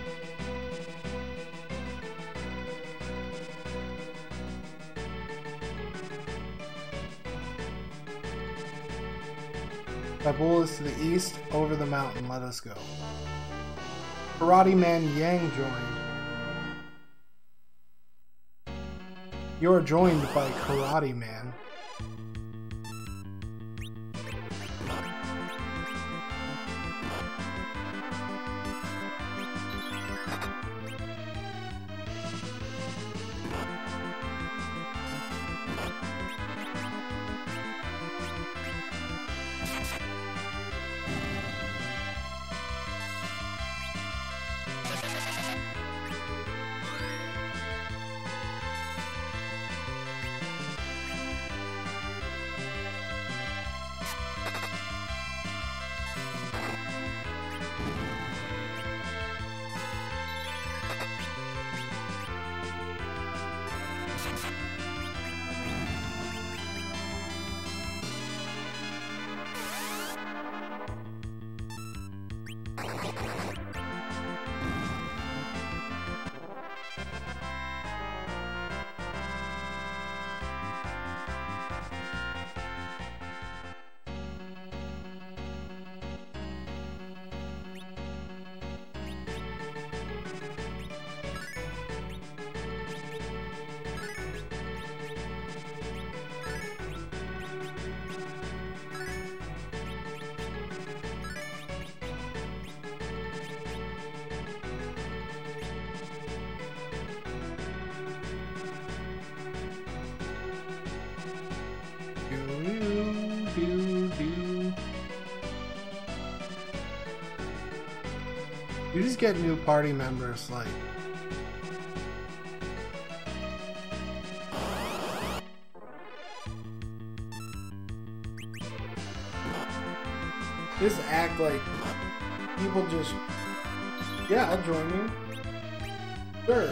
Fabul is to the east, over the mountain. Let us go. Karate Man Yang joined. You are joined by Karate Man. You just get new party members, like... Just act like people just... Yeah, I'll join you. Sure.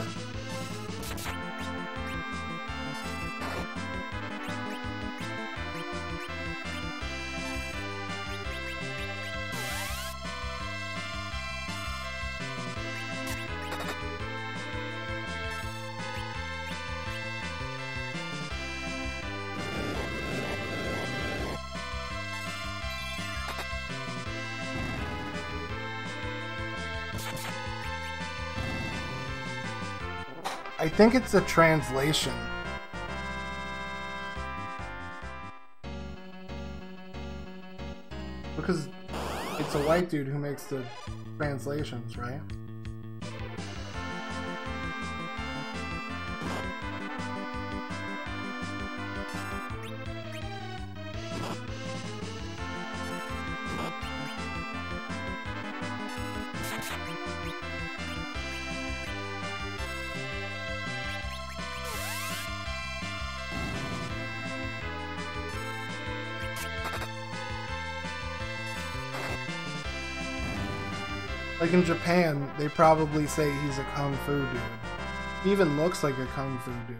I think it's a translation. Because it's a white dude who makes the translations, right? Like in Japan, they probably say he's a kung fu dude. He even looks like a kung fu dude.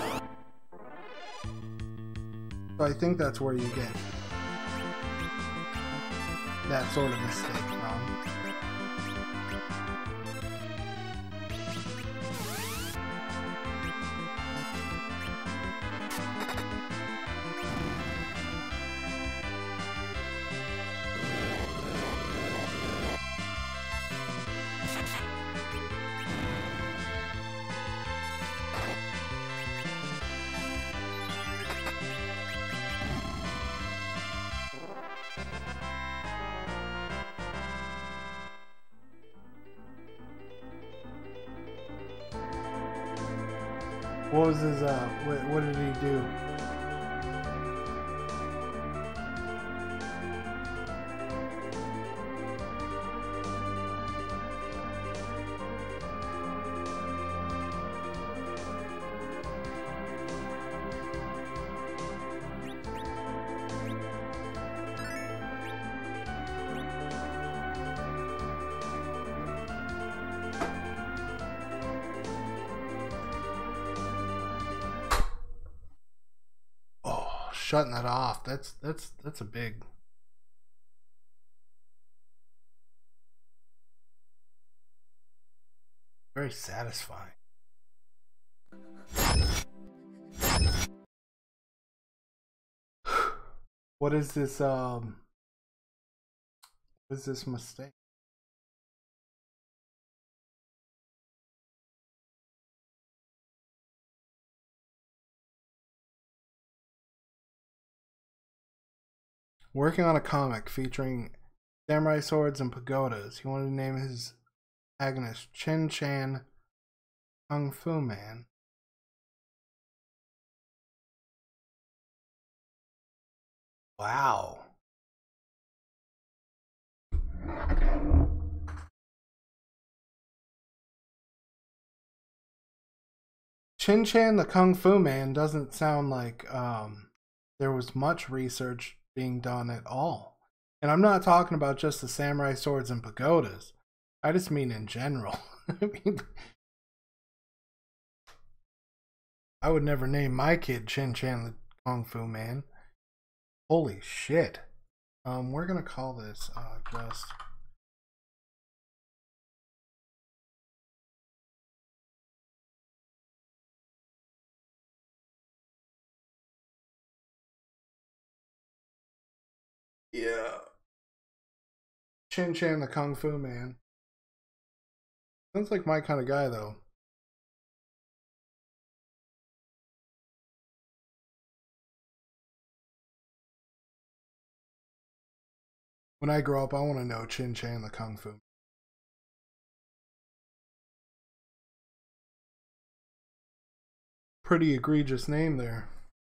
So I think that's where you get that sort of mistake from. What was his, uh, what, what did he do? Shutting that off, that's that's that's a big very satisfying. What is this um what is this mistake? Working on a comic featuring samurai swords and pagodas. He wanted to name his antagonist Chin Chan Kung Fu Man. Wow. Chin Chan the Kung Fu Man doesn't sound like um, there was much research being done at all. And I'm not talking about just the samurai swords and pagodas. I just mean in general. I mean, I would never name my kid Chin Chan the Kung Fu Man. Holy shit. Um, we're gonna call this uh, just... Yeah. Chin Chan the Kung Fu Man. Sounds like my kind of guy, though. When I grow up, I want to know Chin Chan the Kung Fu. Pretty egregious name there.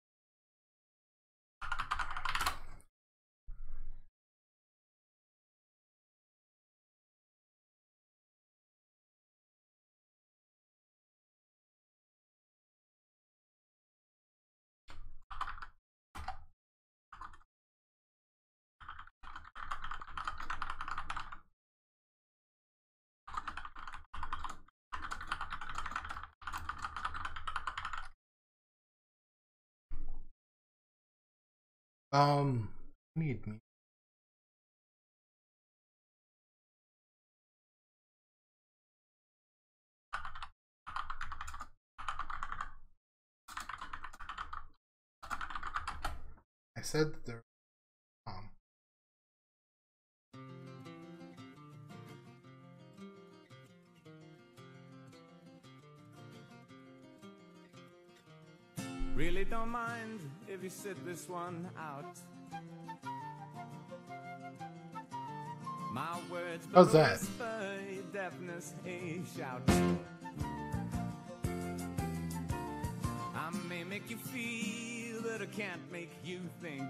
Um, need me. I said that they're um. Really don't mind if you sit this one out. My words How's that? your deafness a shout. I may make you feel, but I can't make you think.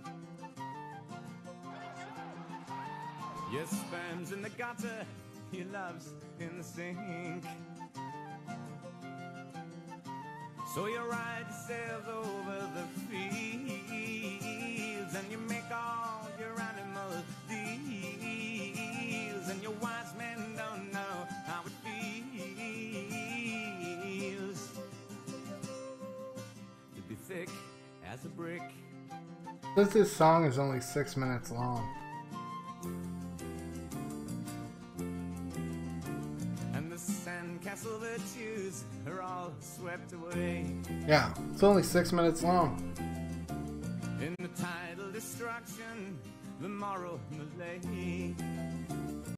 Your sperm's in the gutter, your love's in the sink. So you ride yourself over the fields, and you make all your animals deals, and your wise men don't know how it feels to be thick as a brick. Says this song is only six minutes long. away. Yeah, it's only six minutes long. In the tidal destruction, the moral malaise.